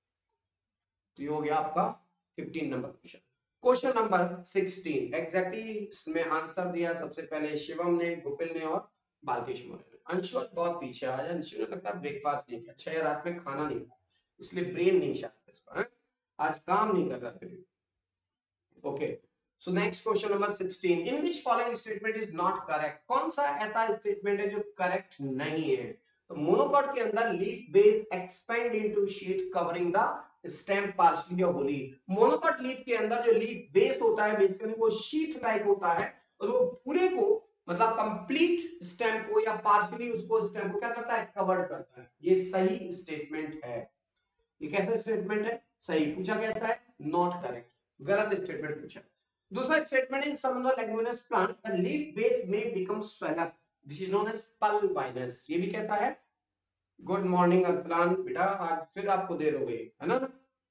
तो ये हो गया आपका 15 number question. Question number 16 exactly इसमें आंसर दिया सबसे पहले शिवम ने, गोपिल ने और बालकेश मौर्य ने। अंशु बहुत पीछे आज, अंशु ने लगता है ब्रेकफास्ट नहीं किया, 6 रात में खाना नहीं खाया, इसलिए ब्रेन नहीं शायद इसका, आज काम नहीं कर रहा फिर। Okay, so next question number 16, in which following statement is not correct, कौन सा ऐसा स्टेटमेंट है जो करेक्ट नहीं है। तो मोनोकॉट के अंदर leaf base expand into sheath covering the stem partially और होली, मोनोकॉट लीफ के अंदर जो लीफ बेस होता है बेसिकली वो शीट लाइक होता है और वो पूरे को मतलब कंप्लीट स्टेम को या पार्शियली उसको स्टेम को क्या करता है, कवर करता है। ये सही स्टेटमेंट है। ये कैसा स्टेटमेंट है, सही पूछा कैसा है, नॉट करेक्ट, गलत स्टेटमेंट पूछा। दूसरा statement, in some of the leguminous plant the leaf base में become swollen, this is known as pulvinus, ये भी कैसा है। गुड मॉर्निंग अरसलान बेटा, आज फिर आपको देर हो गई है ना।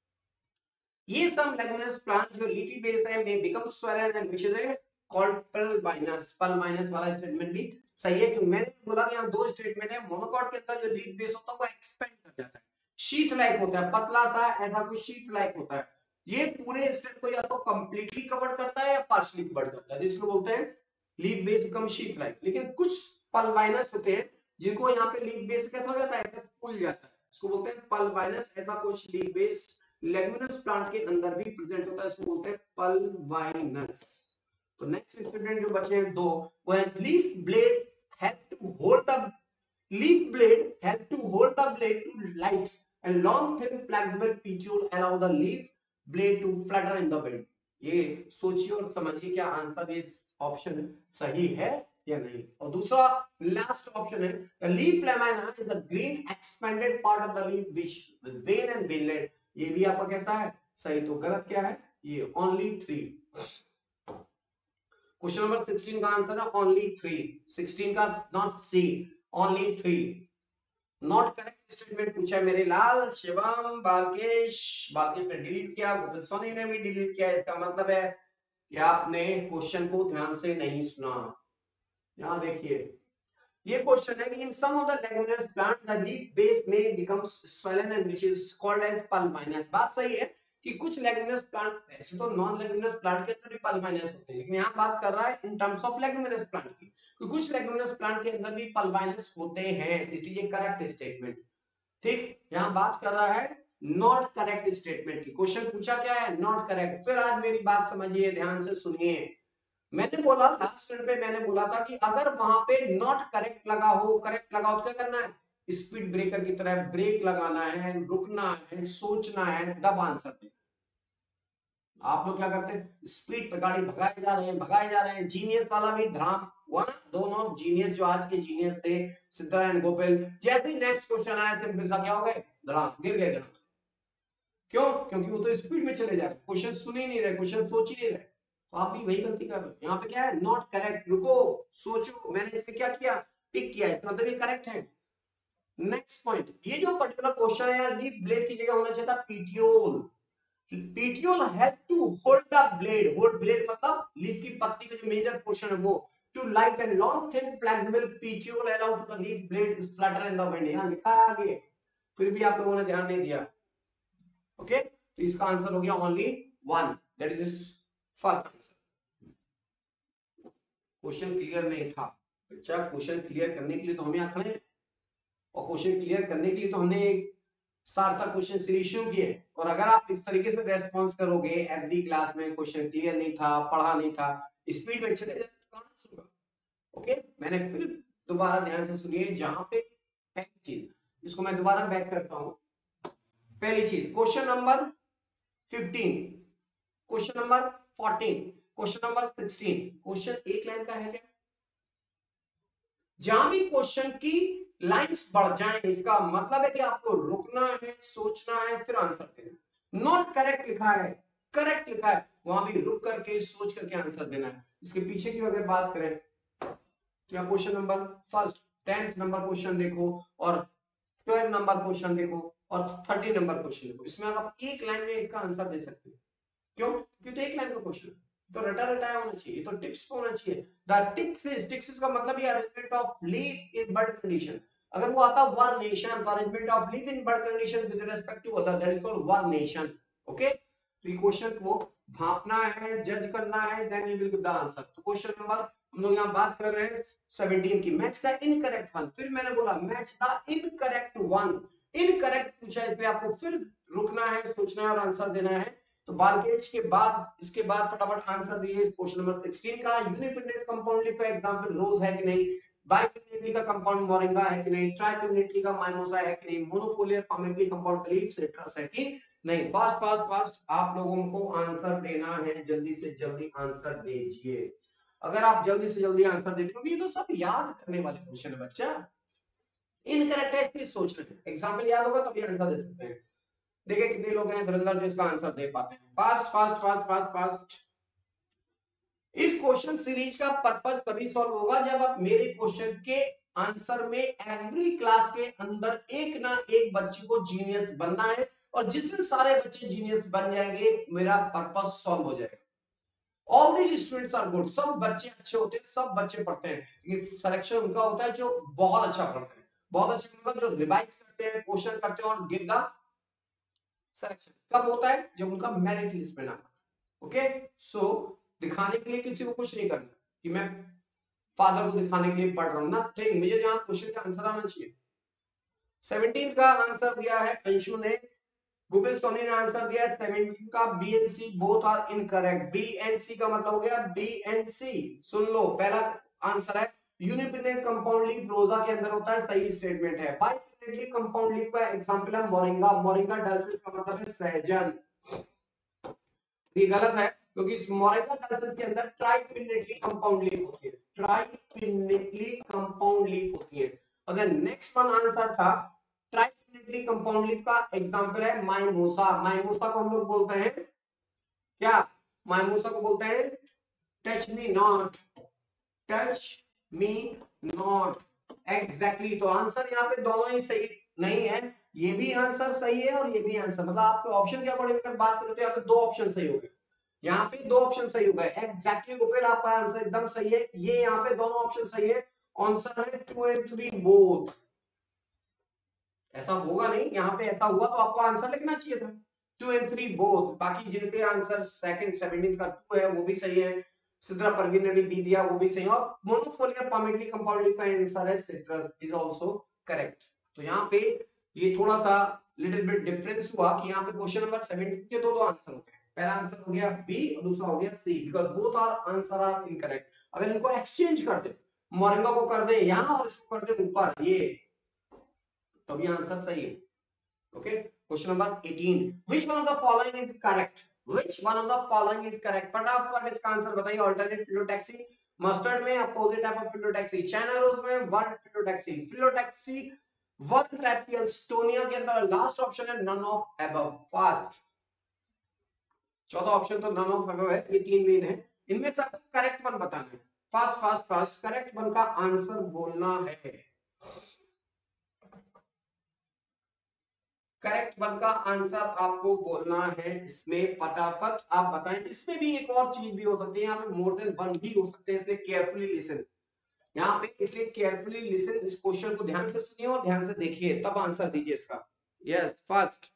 ये सम लेगुमिनस प्लांट जो लीफी बेस है में become swollen and which is called pulvinus, pulvinus वाला स्टेटमेंट भी सही है क्योंकि मैंने बोला यहां दो स्टेटमेंट है, मोनोकॉट के अंदर जो लीफ बेस होता है वो एक्सपेंड कर जाता है, शीट लाइक होता है, पतला सा ऐसा कुछ शीट लाइक होता है, ये पूरे स्टेम को या तो कंप्लीटली कवर करता है या पार्शियली कवर करता है, जिसको बोलते हैं leaf base become sheath like. लेकिन कुछ पल्वाइनस होते हैं जिनको यहाँ पे लीफ बेस कैसा हो जाता है, ऐसे फूल जाता है, इसको बोलते हैं पल्वाइनस। ऐसा कुछ लीफ बेस लेगुमिनस प्लांट के अंदर भी प्रेजेंट होता है, इसको बोलते हैं पल्वाइनस। तो नेक्स्ट स्टूडेंट जो बचे हैं दो, वो है leaf blade help to hold the leaf blade help to hold the blade to light and long thin flexible petiole allow the leaf blade to flutter in the wind। ये सोचिए और समझिए क्या आंसर इस ऑप्शन सही है या नहीं। और दूसरा लास्ट ऑप्शन है the leaf lamina is the green expanded part of the leaf which with vein and veinlet, ये भी आपका कैसा है, सही। तो गलत क्या है, ये only 3। क्वेश्चन नंबर 16 का आंसर है ओनली 3, 16 का not C, only 3। Not correct statement पूछा है मेरे लाल, शिवम, बालकेश, बालकेश ने डिलीट किया, गोविंद सोनी ने भी डिलीट किया, इसका मतलब है कि आपने क्वेश्चन को ध्यान से नहीं सुना। यहां देखिए ये क्वेश्चन है कि in some of the leguminous plant the leaf base में becomes swollen and which is called as pulminous, बात सही है कि कुछ लेगुमिनस प्लांट, ऐसे तो नॉन लेगुमिनस प्लांट के अंदर भी पल्वाइनस होते हैं, लेकिन यहाँ बात कर रहा है in terms of leguminous plant की, कि कुछ लेगुमिनस प्लांट के अंदर भी पल्वाइनस होते हैं, इसलिए करेक्ट स्टेटमेंट। ठीक, यहाँ बात कर रहा है नॉट करेक्ट स्टेटमेंट की। क्वेश्चन पूछा क्या है, नॉट करेक्ट। फिर आज मेरी बात समझिए, ध्यान से सुनिए। मैंने बोला लास्ट टर्न पे, मैंने बोला था कि अगर वहां पे नॉट करेक्ट लगा हो, करेक्ट लगा हो तो क्या करना है, स्पीड ब्रेकर की तरह ब्रेक लगाना है, रुकना है, सोचना है, तब आंसर देना। आप लोग क्या करते हैं, स्पीड पे गाड़ी भगाए जा रहे हैं, भगाए जा रहे हैं। जीनियस वाला भी ध्यान हुआ ना, दोनों जीनियस जो आज के जीनियस थे, सिद्धार्थ गोपेल, जैसे ही नेक्स्ट क्वेश्चन आया सिंपल सा क्या हो गए, धड़ाम गिर गए धड़ाम से। क्यों, क्योंकि वो तो स्पीड में चले जा रहे, क्वेश्चन सुन ही नहीं रहे, क्वेश्चन सोच ही नहीं रहे। तो आप भी वही गलती कर रहे हो। यहाँ पे क्या है, नॉट करेक्ट, रुको सोचो। मैंने इसमें क्या किया, टिक किया, इसका मतलब ये करेक्ट है। नेक्स्ट पॉइंट, ये जो पर्टिकुलर क्वेश्चन है यार, लीफ ब्लेड की जगह होना चाहिए था petiole. Petiole had to hold the blade, hold blade मतलब लीफ की पत्ती का जो मेजर पोर्शन है वो, too light and long thin flexible petiole allow to the leaf blade flutter in the wind. यहां लिखा है आगे, फिर भी आप लोगों ने ध्यान नहीं दिया। ओके, तो इसका आंसर हो गया only one, that is first answer. Question clear नहीं था बच्चा, क्वेश्चन क्लियर करने के लिए तो हम यहाँ खड़े हैं, और क्वेश्चन क्लियर करने के लिए तो हमने एक सार्थक क्वेश्चन सीरीज शुरू किए। और अगर आप इस तरीके से रेस्पॉन्स करोगे एवरी क्लास में, क्वेश्चन क्लियर नहीं था, पढ़ा नहीं था, स्पीड में चले जाते तो कहां से होगा। ओके, मैंने फिर दोबारा ध्यान से सुनिए, जहां पे पहली चीज, इसको मैं दोबारा बैक करता हूं। पहली चीज question number 15, question number 14, question number 16, question एक लाइन का है क्या। जहां भी क्वेश्चन की लाइंस बढ़ जाएं, इसका मतलब है कि आपको रुकना है, सोचना है, फिर आंसर देना। नॉट करेक्ट लिखा है, करेक्ट लिखा है, वहां भी रुक करके सोच करके आंसर देना है। इसके पीछे की अगर बात करें, तो यहाँ question number first 10th number question देखो, और 12 नंबर क्वेश्चन देखो, और 30 नंबर क्वेश्चन देखो। इसमें आप एक लाइन में इसका आंसर दे सकते हैं। क्यों, क्योंकि तो एक लाइन का क्वेश्चन है, तो रटा रटाया होना चाहिए, तो टिप्स पे होना चाहिए। द टिक्स का मतलब ये arrangement of leaf in whorled condition. अगर वो आता वर नेशन, तो arrangement of leaf in whorled condition with respect to other, that is called whorl nation. Okay, तो ये क्वेश्चन को भांपना है, जज करना है, then you will give the answer. तो क्वेश्चन नंबर, हम लोग यहाँ बात कर रहे हैं 17 की, मैच द इनकरेक्ट वन। फिर मैंने बोला match the incorrect one, incorrect पूछा है, इसलिए आपको फिर रुकना है, सोचना है और आंसर देना है। तो बालकेज के बाद, इसके बाद फटाफट आंसर दिए क्वेश्चन नंबर 16 का। यूनिपिनेट कंपाउंड लीफ का एग्जांपल रोज है कि नहीं, बाइपिनेटली का कंपाउंड मोरिंगा है कि नहीं, ट्राइपिनेटली का माइमोसा है कि नहीं, monofoliate palmately compound leaf citrus है कि नहीं। फास्ट फास्ट फास्ट आप लोगों को आंसर देना है, जल्दी से जल्दी आंसर दीजिए। अगर आप जल्दी से जल्दी आंसर देते, क्योंकि ये तो सब याद करने वाले क्वेश्चन है बच्चा, इनकरेक्ट है इसलिए सोच रहे हैं। एग्जाम्पल याद होगा तभी आंसर दे सकते हैं। देखिए कितने लोग हैं धुरंधर जो इसका आंसर दे पाते हैं। Fast fast fast fast fast. इस क्वेश्चन सीरीज का पर्पस तभी सॉल्व होगा जब आप मेरे क्वेश्चन के आंसर में एवरी क्लास के अंदर एक ना एक बच्चे को जीनियस बनना है, और जिस दिन सारे बच्चे जीनियस बन जाएंगे मेरा पर्पस सॉल्व हो जाएगा। All the students are good, सब बच्चे अच्छे होते हैं, सब बच्चे पढ़ते हैं, ये सिलेक्शन उनका होता है जो बहुत अच्छा पढ़ते हैं। बहुत अच्छे मतलब जो रिवाइज करते हैं, क्वेश्चन करते हैं, और गिव द सिलेक्शन कब होता है, जब उनका मेरिट लिस्ट में नाम आता है। ओके, सो दिखाने के लिए किसी को कुछ नहीं करना कि मैं फादर को दिखाने के लिए पढ़ रहा हूं ना, ठीक, मुझे यहाँ क्वेश्चन का आंसर आना चाहिए। 17 का आंसर दिया है अंशु ने, गुबिल सोनी ने आंसर दिया है 17 का B and C, both are incorrect. B and C का मतलब हो गया बीएनसी, सुन लो पहला आंसर है यूनिपिनेट कंपाउंड लीफ रोजा के अंदर होता है, सही स्टेटमेंट है। बाइपिनेटली कंपाउंड लीफ का एग्जांपल है मोरिंगा, मोरिंगा डल्सिस का मतलब है सहजन, ये गलत है क्योंकि मोरिंगा डल्सिस के अंदर ट्राइपिनेटली कंपाउंड लीफ होती है, ट्राइपिनेटली कंपाउंड लीफ होती है। और देन नेक्स्ट वन आंसर था ट्राइपिनेटली कंपाउंड लीफ का एग्जांपल है माइमोसा, माइमोसा को हम लोग बोलते हैं क्या, माइमोसा को बोलते हैं touch me not, touch me not, exactly. तो आंसर यहाँ पे दोनों ही सही नहीं है, ये भी आंसर सही है और ये भी आंसर, मतलब आपके ऑप्शन क्या पड़ेगा अगर बात करें तो यहाँ पे दो ऑप्शन सही हो गए, यहाँ पे दो ऑप्शन सही हो गए, एग्जैक्टली गोपेल आपका आंसर एकदम सही है, ये यहाँ पे दोनों ऑप्शन सही है, आंसर है 2 and 3 बोथ। ऐसा होगा नहीं, यहाँ पे ऐसा हुआ तो आपको आंसर लिखना चाहिए था, 2 and 3 बोथ। बाकी जिनके आंसर सेकंड 17 का 2 है वो भी सही है। सिद्रा परवीन ने भी बी दिया, वो भी सही है। और मोनोफोलिया परमिटली कंपाउंड का आंसर है सिट्रस, इज आल्सो करेक्ट। तो यहाँ पे ये थोड़ा सा लिटिल बिट डिफरेंस हुआ कि यहाँ पे क्वेश्चन नंबर 17 के दो दो आंसर होते हैं। पहला आंसर हो गया बी और दूसरा हो गया C, because both are answer are incorrect. अगर इनको एक्सचेंज कर दे, मोरिंगा को कर दे यहाँ और इसको कर दे ऊपर, ये तो भी आंसर सही है। Okay, question number 18. Which one of the following is correct? Which one of the following is correct? फटाफट इसका आंसर बताइए। अल्टरनेट फिलोटैक्सी, मस्टर्ड में opposite type of phyllotaxy, China rose में whorled phyllotaxy, phyllotaxy whorled type की Alstonia के अंदर last option है none of above. Fast, चौथा ऑप्शन तो नन ऑफ अबव है, ये तीन मेन है, इनमें से आपको करेक्ट वन बताना है। Fast fast fast, correct one का आंसर बोलना है। करेक्ट वन का आंसर आपको बोलना है इसमें, फटाफट आप बताएं। इसमें भी एक और चीज भी हो सकती है, यहाँ पे मोर देन वन भी हो सकते हैं, इसलिए केयरफुली लिसन यहाँ पे, इसलिए केयरफुली लिसन, इस क्वेश्चन को ध्यान से सुनिए और ध्यान से देखिए तब आंसर दीजिए इसका। यस, फर्स्ट,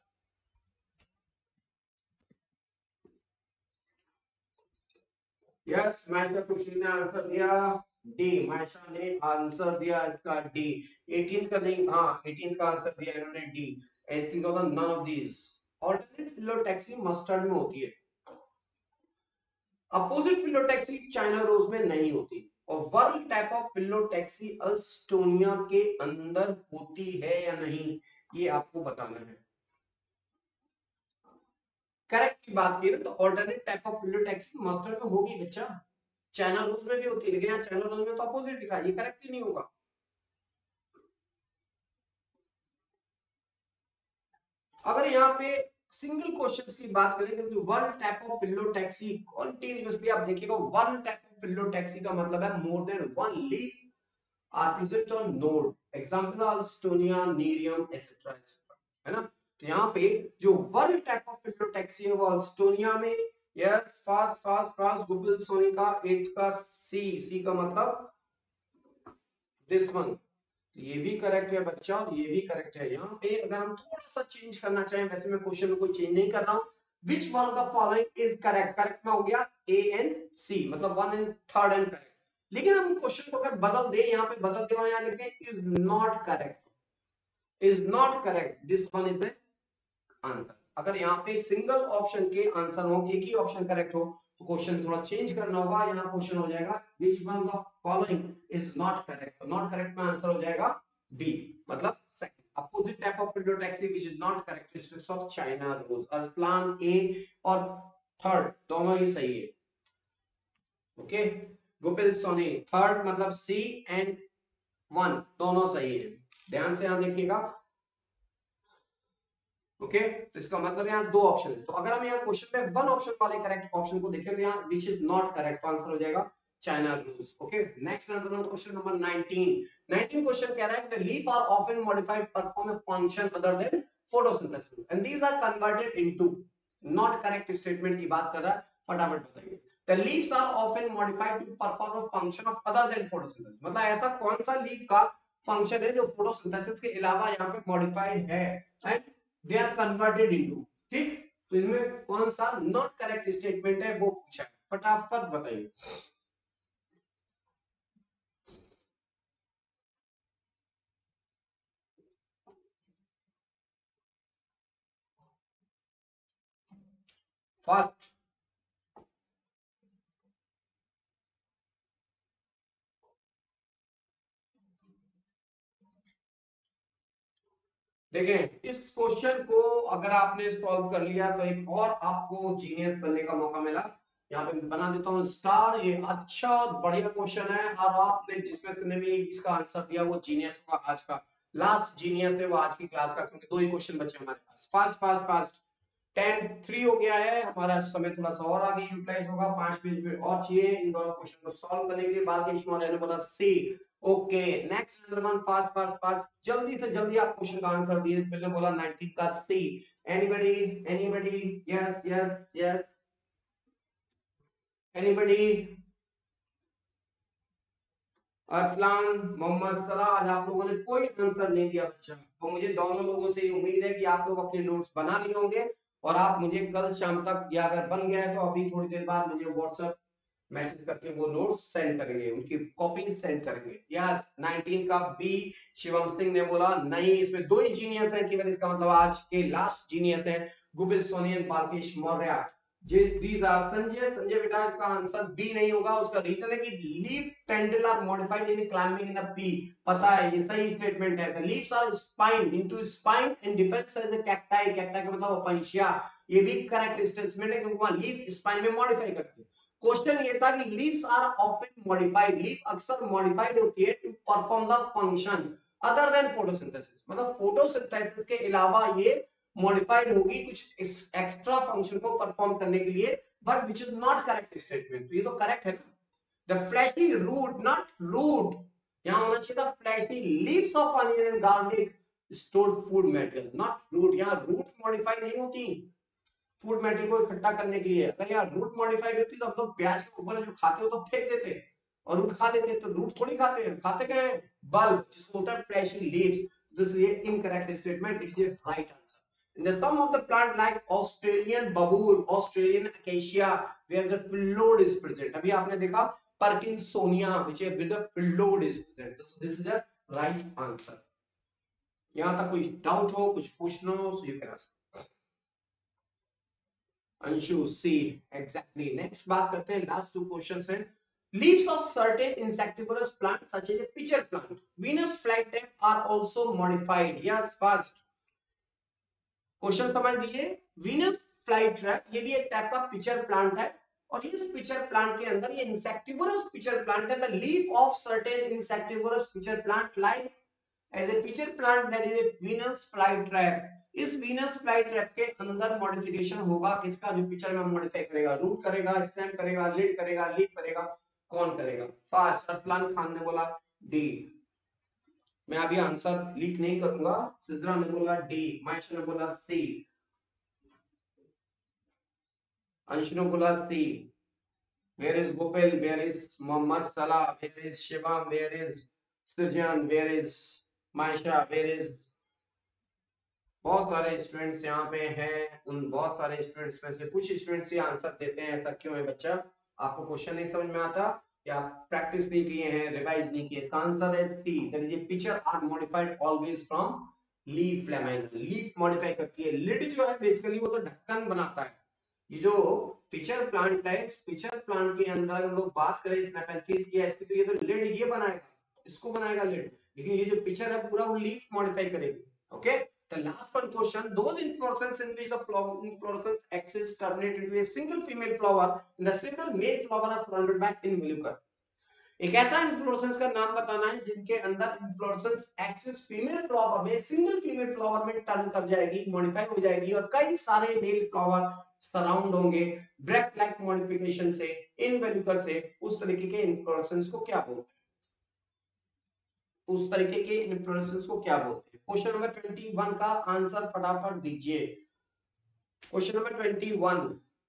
यस माइशा खुशी ने आंसर दिया डी, माइशा ने आंसर दिया इसका डी। 18 का नहीं, हाँ 18 का आंसर दिया इन्होंने डी। 18 का none of these. Alternate phyllotaxy mustard में होती है, अपोजिट फिलोटैक्सी चाइना रोज में नहीं होती, और whorled type of phyllotaxy Alstonia के अंदर होती है या नहीं, ये आपको बताना है। करेक्ट की बात की ना, तो alternate type of phyllotaxy mustard में होगी बच्चा, चाइना रोज में भी होती है, लेकिन यहाँ चाइना रोज में तो अपोजिट लिखा है, ये करेक्ट ही नहीं होगा। अगर यहाँ पे सिंगल क्वेश्चंस की बात करें, क्योंकि whorl type of phyllotaxy continuously, आप देखिएगा वन टाइप ऑफ फिलोटैक्सी का मतलब है more than one leaf are present on node, example alstonia, nerium, etc, है ना। तो यहाँ पे जो वर्ल्ड टाइप ऑफ फिलोटैक्सी है वो अल्स्टोनिया में, yes fast fast fast, Gubil Sonika 8 का सी, सी का मतलब दिस वन, ये भी करेक्ट है बच्चा और ये भी करेक्ट है। यहाँ पे अगर हम थोड़ा सा चेंज करना चाहें, वैसे मैं क्वेश्चन में कोई चेंज नहीं कर रहा हूं, which one of the following is correct, correct में हो गया ए एंड सी, मतलब one and third and correct. लेकिन हम क्वेश्चन को अगर बदल दे, यहाँ पे बदल दे, यहाँ लिख दे is not correct, is not correct, this one is the answer. अगर यहाँ पे सिंगल ऑप्शन के आंसर हो, एक ही ऑप्शन करेक्ट हो, तो क्वेश्चन थोड़ा चेंज करना होगा। यहाँ क्वेश्चन हो जाएगा which one of the following is not correct, तो नॉट करेक्ट में आंसर हो जाएगा बी, मतलब second, opposite type of phyllotaxy which is not characteristics of China rose. Arsalan A और थर्ड दोनों ही सही है। ओके, गोपिल सोनी थर्ड मतलब सी एंड वन दोनों सही है, ध्यान से यहां देखिएगा। ओके, तो इसका मतलब यहाँ दो ऑप्शन है, तो अगर हम यहाँ क्वेश्चन में वन ऑप्शन वाले करेक्ट ऑप्शन को देखें, तो यहाँ which is not correct, answer हो जाएगा China rose. Okay, next question number 19। 19 question कह रहा है the leaf are often modified perform a function other than photosynthesis and these are converted into, not correct statement की बात कर रहा है, फटाफट बताइए। The leaves are often modified to perform a function of other than photosynthesis, मतलब ऐसा कौन सा लीफ का फंक्शन है जो फोटोसिंथेसिस के अलावा यहाँ पे मॉडिफाइड है and they are converted into, ठीक। तो इसमें कौन सा नॉट करेक्ट स्टेटमेंट है वो पूछा है, फटाफट बताइए। फर्स्ट, देखें इस क्वेश्चन को अगर आपने सॉल्व कर लिया तो एक और आपको जीनियस बनने का मौका मिला। यहाँ पे मैं बना देता हूँ स्टार, ये अच्छा और बढ़िया क्वेश्चन है, और आपने जिसमें से भी इसका आंसर दिया वो जीनियस होगा, आज का लास्ट जीनियस है वो आज की क्लास का, क्योंकि दो ही क्वेश्चन बचे हमारे पास। फास्ट फास्ट फास्ट, 10-3 हो गया है हमारा, समय थोड़ा सा और आगे यूटिलाइज होगा, 5 मिनट और चाहिए इन दोनों क्वेश्चन को सॉल्व करने के लिए। बाकी इसमें रहने वाला C. Okay, next number one, fast fast fast, जल्दी से जल्दी आप क्वेश्चन का आंसर दिए। पहले बोला 19 का C, anybody anybody, yes yes yes, anybody, Arsalan, Mohammad Salah, आज आप लोगों ने कोई आंसर नहीं दिया बच्चा, तो मुझे दोनों लोगों से उम्मीद है कि आप लोग अपने नोट्स बना लिए होंगे और आप मुझे कल शाम तक, या अगर बन गया है तो अभी थोड़ी देर बाद मुझे व्हाट्सएप मैसेज करके वो नोट्स सेंड करेंगे, उनकी कॉपी सेंड करेंगे। यस, 19 का बी शिवम सिंह ने बोला नहीं, इसमें दो ही जीनियस है, केवल इसका मतलब आज के लास्ट जीनियस है गुबिल सोनियन बालकेश मौर्य। दीज आर संजय, संजय बेटा इसका आंसर बी नहीं होगा। उसका रीजन है कि leaf tendril are modified in climbing in a pea. पता है, ये सही स्टेटमेंट है। The leaves are spine into spine and defence as a cacti, cacti का मतलब अपंशिया। ये भी करेक्ट स्टेटमेंट है क्योंकि वहां लीफ स्पाइन में मॉडिफाई करती है। क्वेश्चन ये था कि leaves are often modified, leaf अक्सर मॉडिफाइड होती है to perform the function other than photosynthesis, मतलब फोटोसिंथेसिस के अलावा ये मॉडिफाइड होगी कुछ एक्स्ट्रा फंक्शन को परफॉर्म करने के लिए, but which is not correct statement. तो ये तो करेक्ट है ना। The fleshy root, not root, यहां होना चाहिए था fleshy leaves of onion and garlic stored food material, not root. यहां रूट मॉडिफाई नहीं होती फूड मटेरियल को इकट्ठा करने के लिए। अगर यार रूट मॉडिफाइड होती तो हम लोग प्याज के ऊपर जो खाते हो तो फेंक देते और रूट खा लेते, तो रूट थोड़ी खाते हैं, खाते क्या है? बल्ब, जिसको बोलते हैं fleshy leaves. This is a incorrect statement, it is a right answer. In the sum of the plant like Australian babool, Australian acacia, where the phyllodes is present. अभी आपने देखा Parkinsonia, which is with the phyllodes is present. This is the right answer. यहाँ तक कोई doubt हो, कुछ पूछना हो, so you can ask. Anshu C, exactly. Next बात करते हैं, लास्ट टू क्वेश्चंस हैं। Leaves of certain insectivorous plant such as pitcher plant Venus flytrap are also modified. Yes, first question समझ लीजिए। वीनस फ्लाईट्रैप ये भी एक टाइप का पिचर प्लांट है, और इस पिचर प्लांट के अंदर ये इंसेक्टिवरस पिचर प्लांट है। The leaf of certain insectivorous pitcher plant like as a pitcher plant that is a Venus flytrap. इस वीनस फ्लाईट्रैप के अंदर मॉडिफिकेशन होगा किसका? जो पिक्चर में मॉडिफाई करेगा, रूट करेगा, स्टेम करेगा, लीड करेगा, लीफ करेगा, कौन करेगा? फर्स्ट अरसलान खान ने बोला डी। मैं अभी आंसर लीक नहीं करूंगा। सिद्रा ने बोला डी, महेश ने बोला सी, अंश ने बोला C. Where is Gopel, where is Mohammad Salah, where is Shivam, where is Srijan, where is Maysha, where is, बहुत सारे स्टूडेंट्स यहाँ पे हैं। उन बहुत सारे स्टूडेंट्स में से कुछ स्टूडेंट्स ये आंसर देते हैं। ऐसा क्यों है बच्चा? आपको क्वेश्चन नहीं समझ में आता या प्रैक्टिस नहीं किए हैं, रिवाइज नहीं किए? इसका आंसर है C, that is pitcher are modified always from leaf lamina. Leaf modify करती है। लिड जो है बेसिकली वो तो ढक्कन बनाता है। ये जो पिक्चर प्लांट है, इस पिक्चर प्लांट के अंदर अगर लोग बात करें स्नेपेंथीज की, इसके तो ये तो लिड ये बनाएगा, इसको बनाएगा लिड, लेकिन ये जो पिक्चर है पूरा वो लीफ मॉडिफाई करेगी। Okay, the last one question, those inflorescence in which the inflorescence axis terminate into a single female flower and the several male flower are surrounded by involucre। एक ऐसा inflorescence का नाम बताना है जिनके अंदर इन्फ्लोरेसेंस एक्सिस फीमेल फ्लावर में, single female flower में टर्न कर जाएगी, मॉडिफाई हो जाएगी, और कई सारे मेल फ्लावर सराउंड होंगे ब्रेथ लाइक मॉडिफिकेशन से, इनवेल्यूकर से। उस तरीके के इन्फ्लोरेसेंस को क्या बोलते हैं? उस तरीके के इन्फ्लोरेसेंस को क्या बोलते हैं? क्वेश्चन नंबर 21 का आंसर फटाफट दीजिए। Question number 21,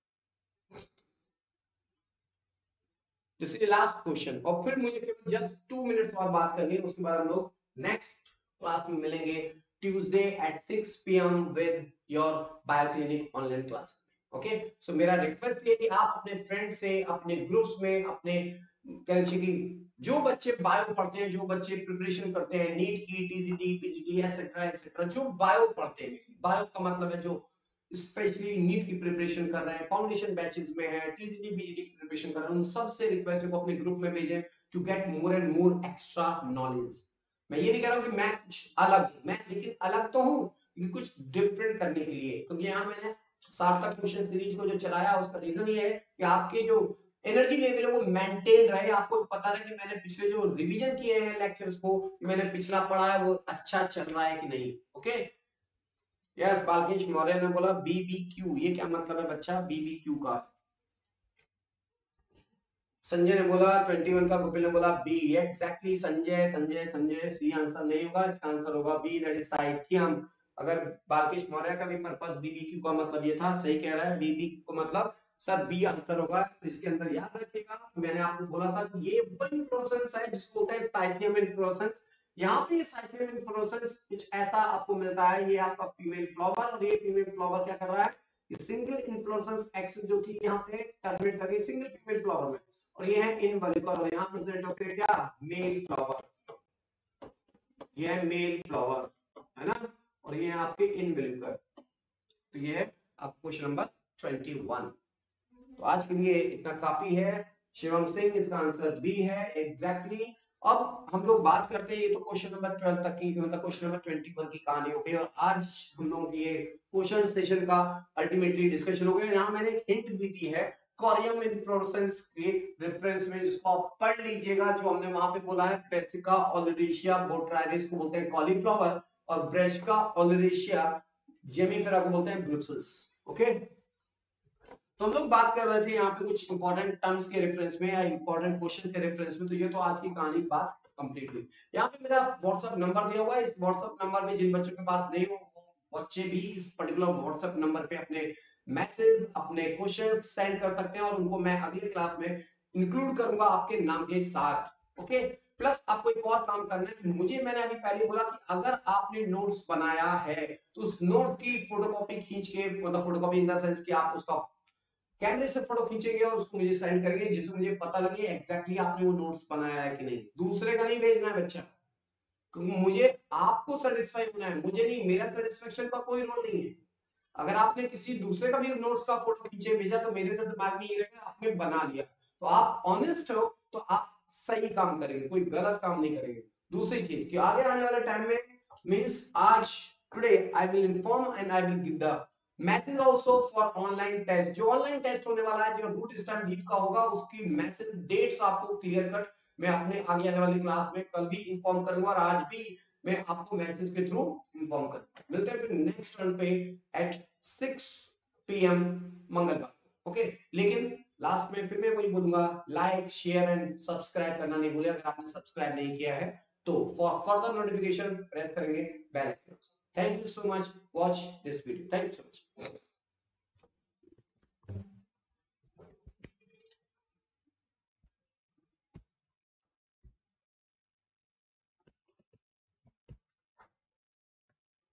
this is last question, और फिर मुझे केवल जस्ट 2 मिनट्स और बात करनी है, उसके बाद हम लोग नेक्स्ट क्लास में मिलेंगे Tuesday at 6 PM with your bio clinic online class. Okay, so मेरा रिक्वेस्ट ये कि आप अपने फ्रेंड्स से, अपने ग्रुप्स में, अपने कह लीजिए जो बच्चे बायो पढ़ते हैं, जो बच्चे प्रिपरेशन करते हैं नीट की, टीजीटी, पीजीटी एटसेट्रा एटसेट्रा, जो बायो पढ़ते हैं, बायो का मतलब है जो स्पेशली नीट की प्रिपरेशन कर रहे हैं, फाउंडेशन बैचेस में है, टीजीटी पीजीटी की प्रिपरेशन कर रहे हैं, उन सबसे रिक्वेस्ट है को अपने ग्रुप में भेजें to get more and more extra knowledge. मैं ये नहीं कह रहा हूं कि मैं कुछ अलग हूं, मैं लेकिन अलग तो हूं लेकिन कुछ डिफरेंट करने के लिए, क्योंकि यहाँ मैंने सार्थक क्वेश्चन सीरीज को जो चलाया उसका रीजन ये है कि आपके जो एनर्जी लेवल है वो मेंटेन रहे। आपको पता रहे कि मैंने पिछले जो रिवीजन किए हैं लेक्चर्स को, मैंने पिछला पढ़ा है वो अच्छा चल रहा है कि नहीं। ओके, यस, बालकेश मौर्य ने बोला बीबीक्यू, ये क्या मतलब है बच्चा बीबीक्यू का? संजय ने बोला 21 का, गोपिल ने बोला B. Exactly Sanjay, Sanjay, Sanjay, C answer नहीं होगा, इसका आंसर होगा बी, दैट इज साइथियम। अगर बालकेश मौर्य का भी पर्पस बीबीक्यू का मतलब ये था, सही कह रहा है, बीबीक्यू को मतलब सर बी आंसर होगा। तो इसके अंदर याद रखिएगा, मैंने आपको बोला था कि ये वो इन्फ्लोरेसेंस है जिसको होता है साइथियम इन्फ्लोरेसेंस। यहाँ पे साइथियम इन्फ्लोरेसेंस कुछ ऐसा आपको मिलता है, ये आपका फीमेल फ्लावर, और ये फीमेल फ्लावर क्या कर रहा है? सिंगल इन्फ्लोरेसेंस एक्सेस जो थी यहाँ पे टर्मिनेट करके सिंगल फीमेल फ्लावर में, और ये है इनवॉल्यूकर, और यहाँ प्रेजेंट होते हैं क्या, मेल फ्लावर, ये है मेल फ्लावर, है ना, और ये है आपके इनवॉल्यूकर। तो ये है आपका क्वेश्चन नंबर 21। तो आज के लिए इतना काफी है। शिवम सिंह, इसका आंसर बी है एग्जैक्टली। अब हम लोग बात करते हैं, ये तो क्वेश्चन नंबर 12 तक की, मतलब क्वेश्चन नंबर 21 की कहानी हो गई, और आज हम लोगों की ये क्वेश्चन सेशन का अल्टीमेटली डिस्कशन हो गया। यहाँ मैंने एक हिंट भी दी है कोरियम इन्फ्लोरेसेंस के रेफरेंस में, जिसको आप पढ़ लीजिएगा। जो हमने वहां पे बोला है, ब्रेसिका ओलिडेशिया बोट्राइरिस को बोलते हैं कॉलीफ्लावर, और ब्रेसिका ओलिडेशिया जेमिफेरा को बोलते हैं ब्रुसेल्स। ओके, तो हम लोग बात कर रहे थे यहाँ पे कुछ इंपॉर्टेंट टर्म्स के रेफरेंस में या इंपॉर्टेंट क्वेश्चन के रेफरेंस में। तो ये तो आज की कहानी बात कंप्लीट हुई। यहाँ पे मेरा व्हाट्सएप नंबर दिया हुआ है, इस व्हाट्सएप नंबर पे जिन बच्चों के पास नहीं हो, वो बच्चे भी इस पर्टिकुलर व्हाट्सएप नंबर पे अपने मैसेज, अपने क्वेश्चन सेंड कर सकते हैं, और उनको मैं अगले क्लास में इंक्लूड करूंगा आपके नाम के साथ। ओके, प्लस आपको एक और काम करना है कि मुझे, मैंने अभी पहले बोला कि अगर आपने नोट्स बनाया है तो उस नोट की फोटोकॉपी खींच के, मतलब फोटोकॉपी इन द सेंस कि आप उसका कैमरे से फोटो खींचेंगे और उसको मुझे सेंड करेंगे, जिससे मुझे पता लगे एग्जैक्टली आपने वो नोट्स बनाया है कि नहीं। दूसरे का नहीं भेजना है बच्चा, क्योंकि मुझे आपको सेटिस्फाई होना है, मुझे नहीं, मेरा सेटिस्फेक्शन का कोई रोल नहीं है। अगर आपने किसी दूसरे का भी नोट्स का फोटो खींचे भेजा तो मेरे तो दिमाग में ये रहेगा आपने बना लिया। तो आप ऑनेस्ट हो तो आप सही काम करेंगे, कोई गलत काम नहीं करेंगे। दूसरी चीज कि आगे आने वाले टाइम में, मींस आज today I will inform and I will give the message also for online test. जो ऑनलाइन टेस्ट होने वाला है, जो रूट स्टैम्प लीव का होगा, उसकी मैसेज डेट्स आपको क्लियर कट मैं अपने आगे आने वाली क्लास में कल भी इन्फॉर्म करूंगा, और आज भी मैं आपको मैसेज के थ्रू इन्फॉर्म करूंगा। मिलते हैं फिर नेक्स्ट रन पे एट 6 PM मंगलवार। ओके, लेकिन लास्ट में फिर मैं वही बोलूंगा, लाइक शेयर एंड सब्सक्राइब करना नहीं भूले। अगर आपने सब्सक्राइब नहीं किया है तो फॉर फर्दर नोटिफिकेशन प्रेस करेंगे bell icon. Thank you so much, watch this video, thank you so much.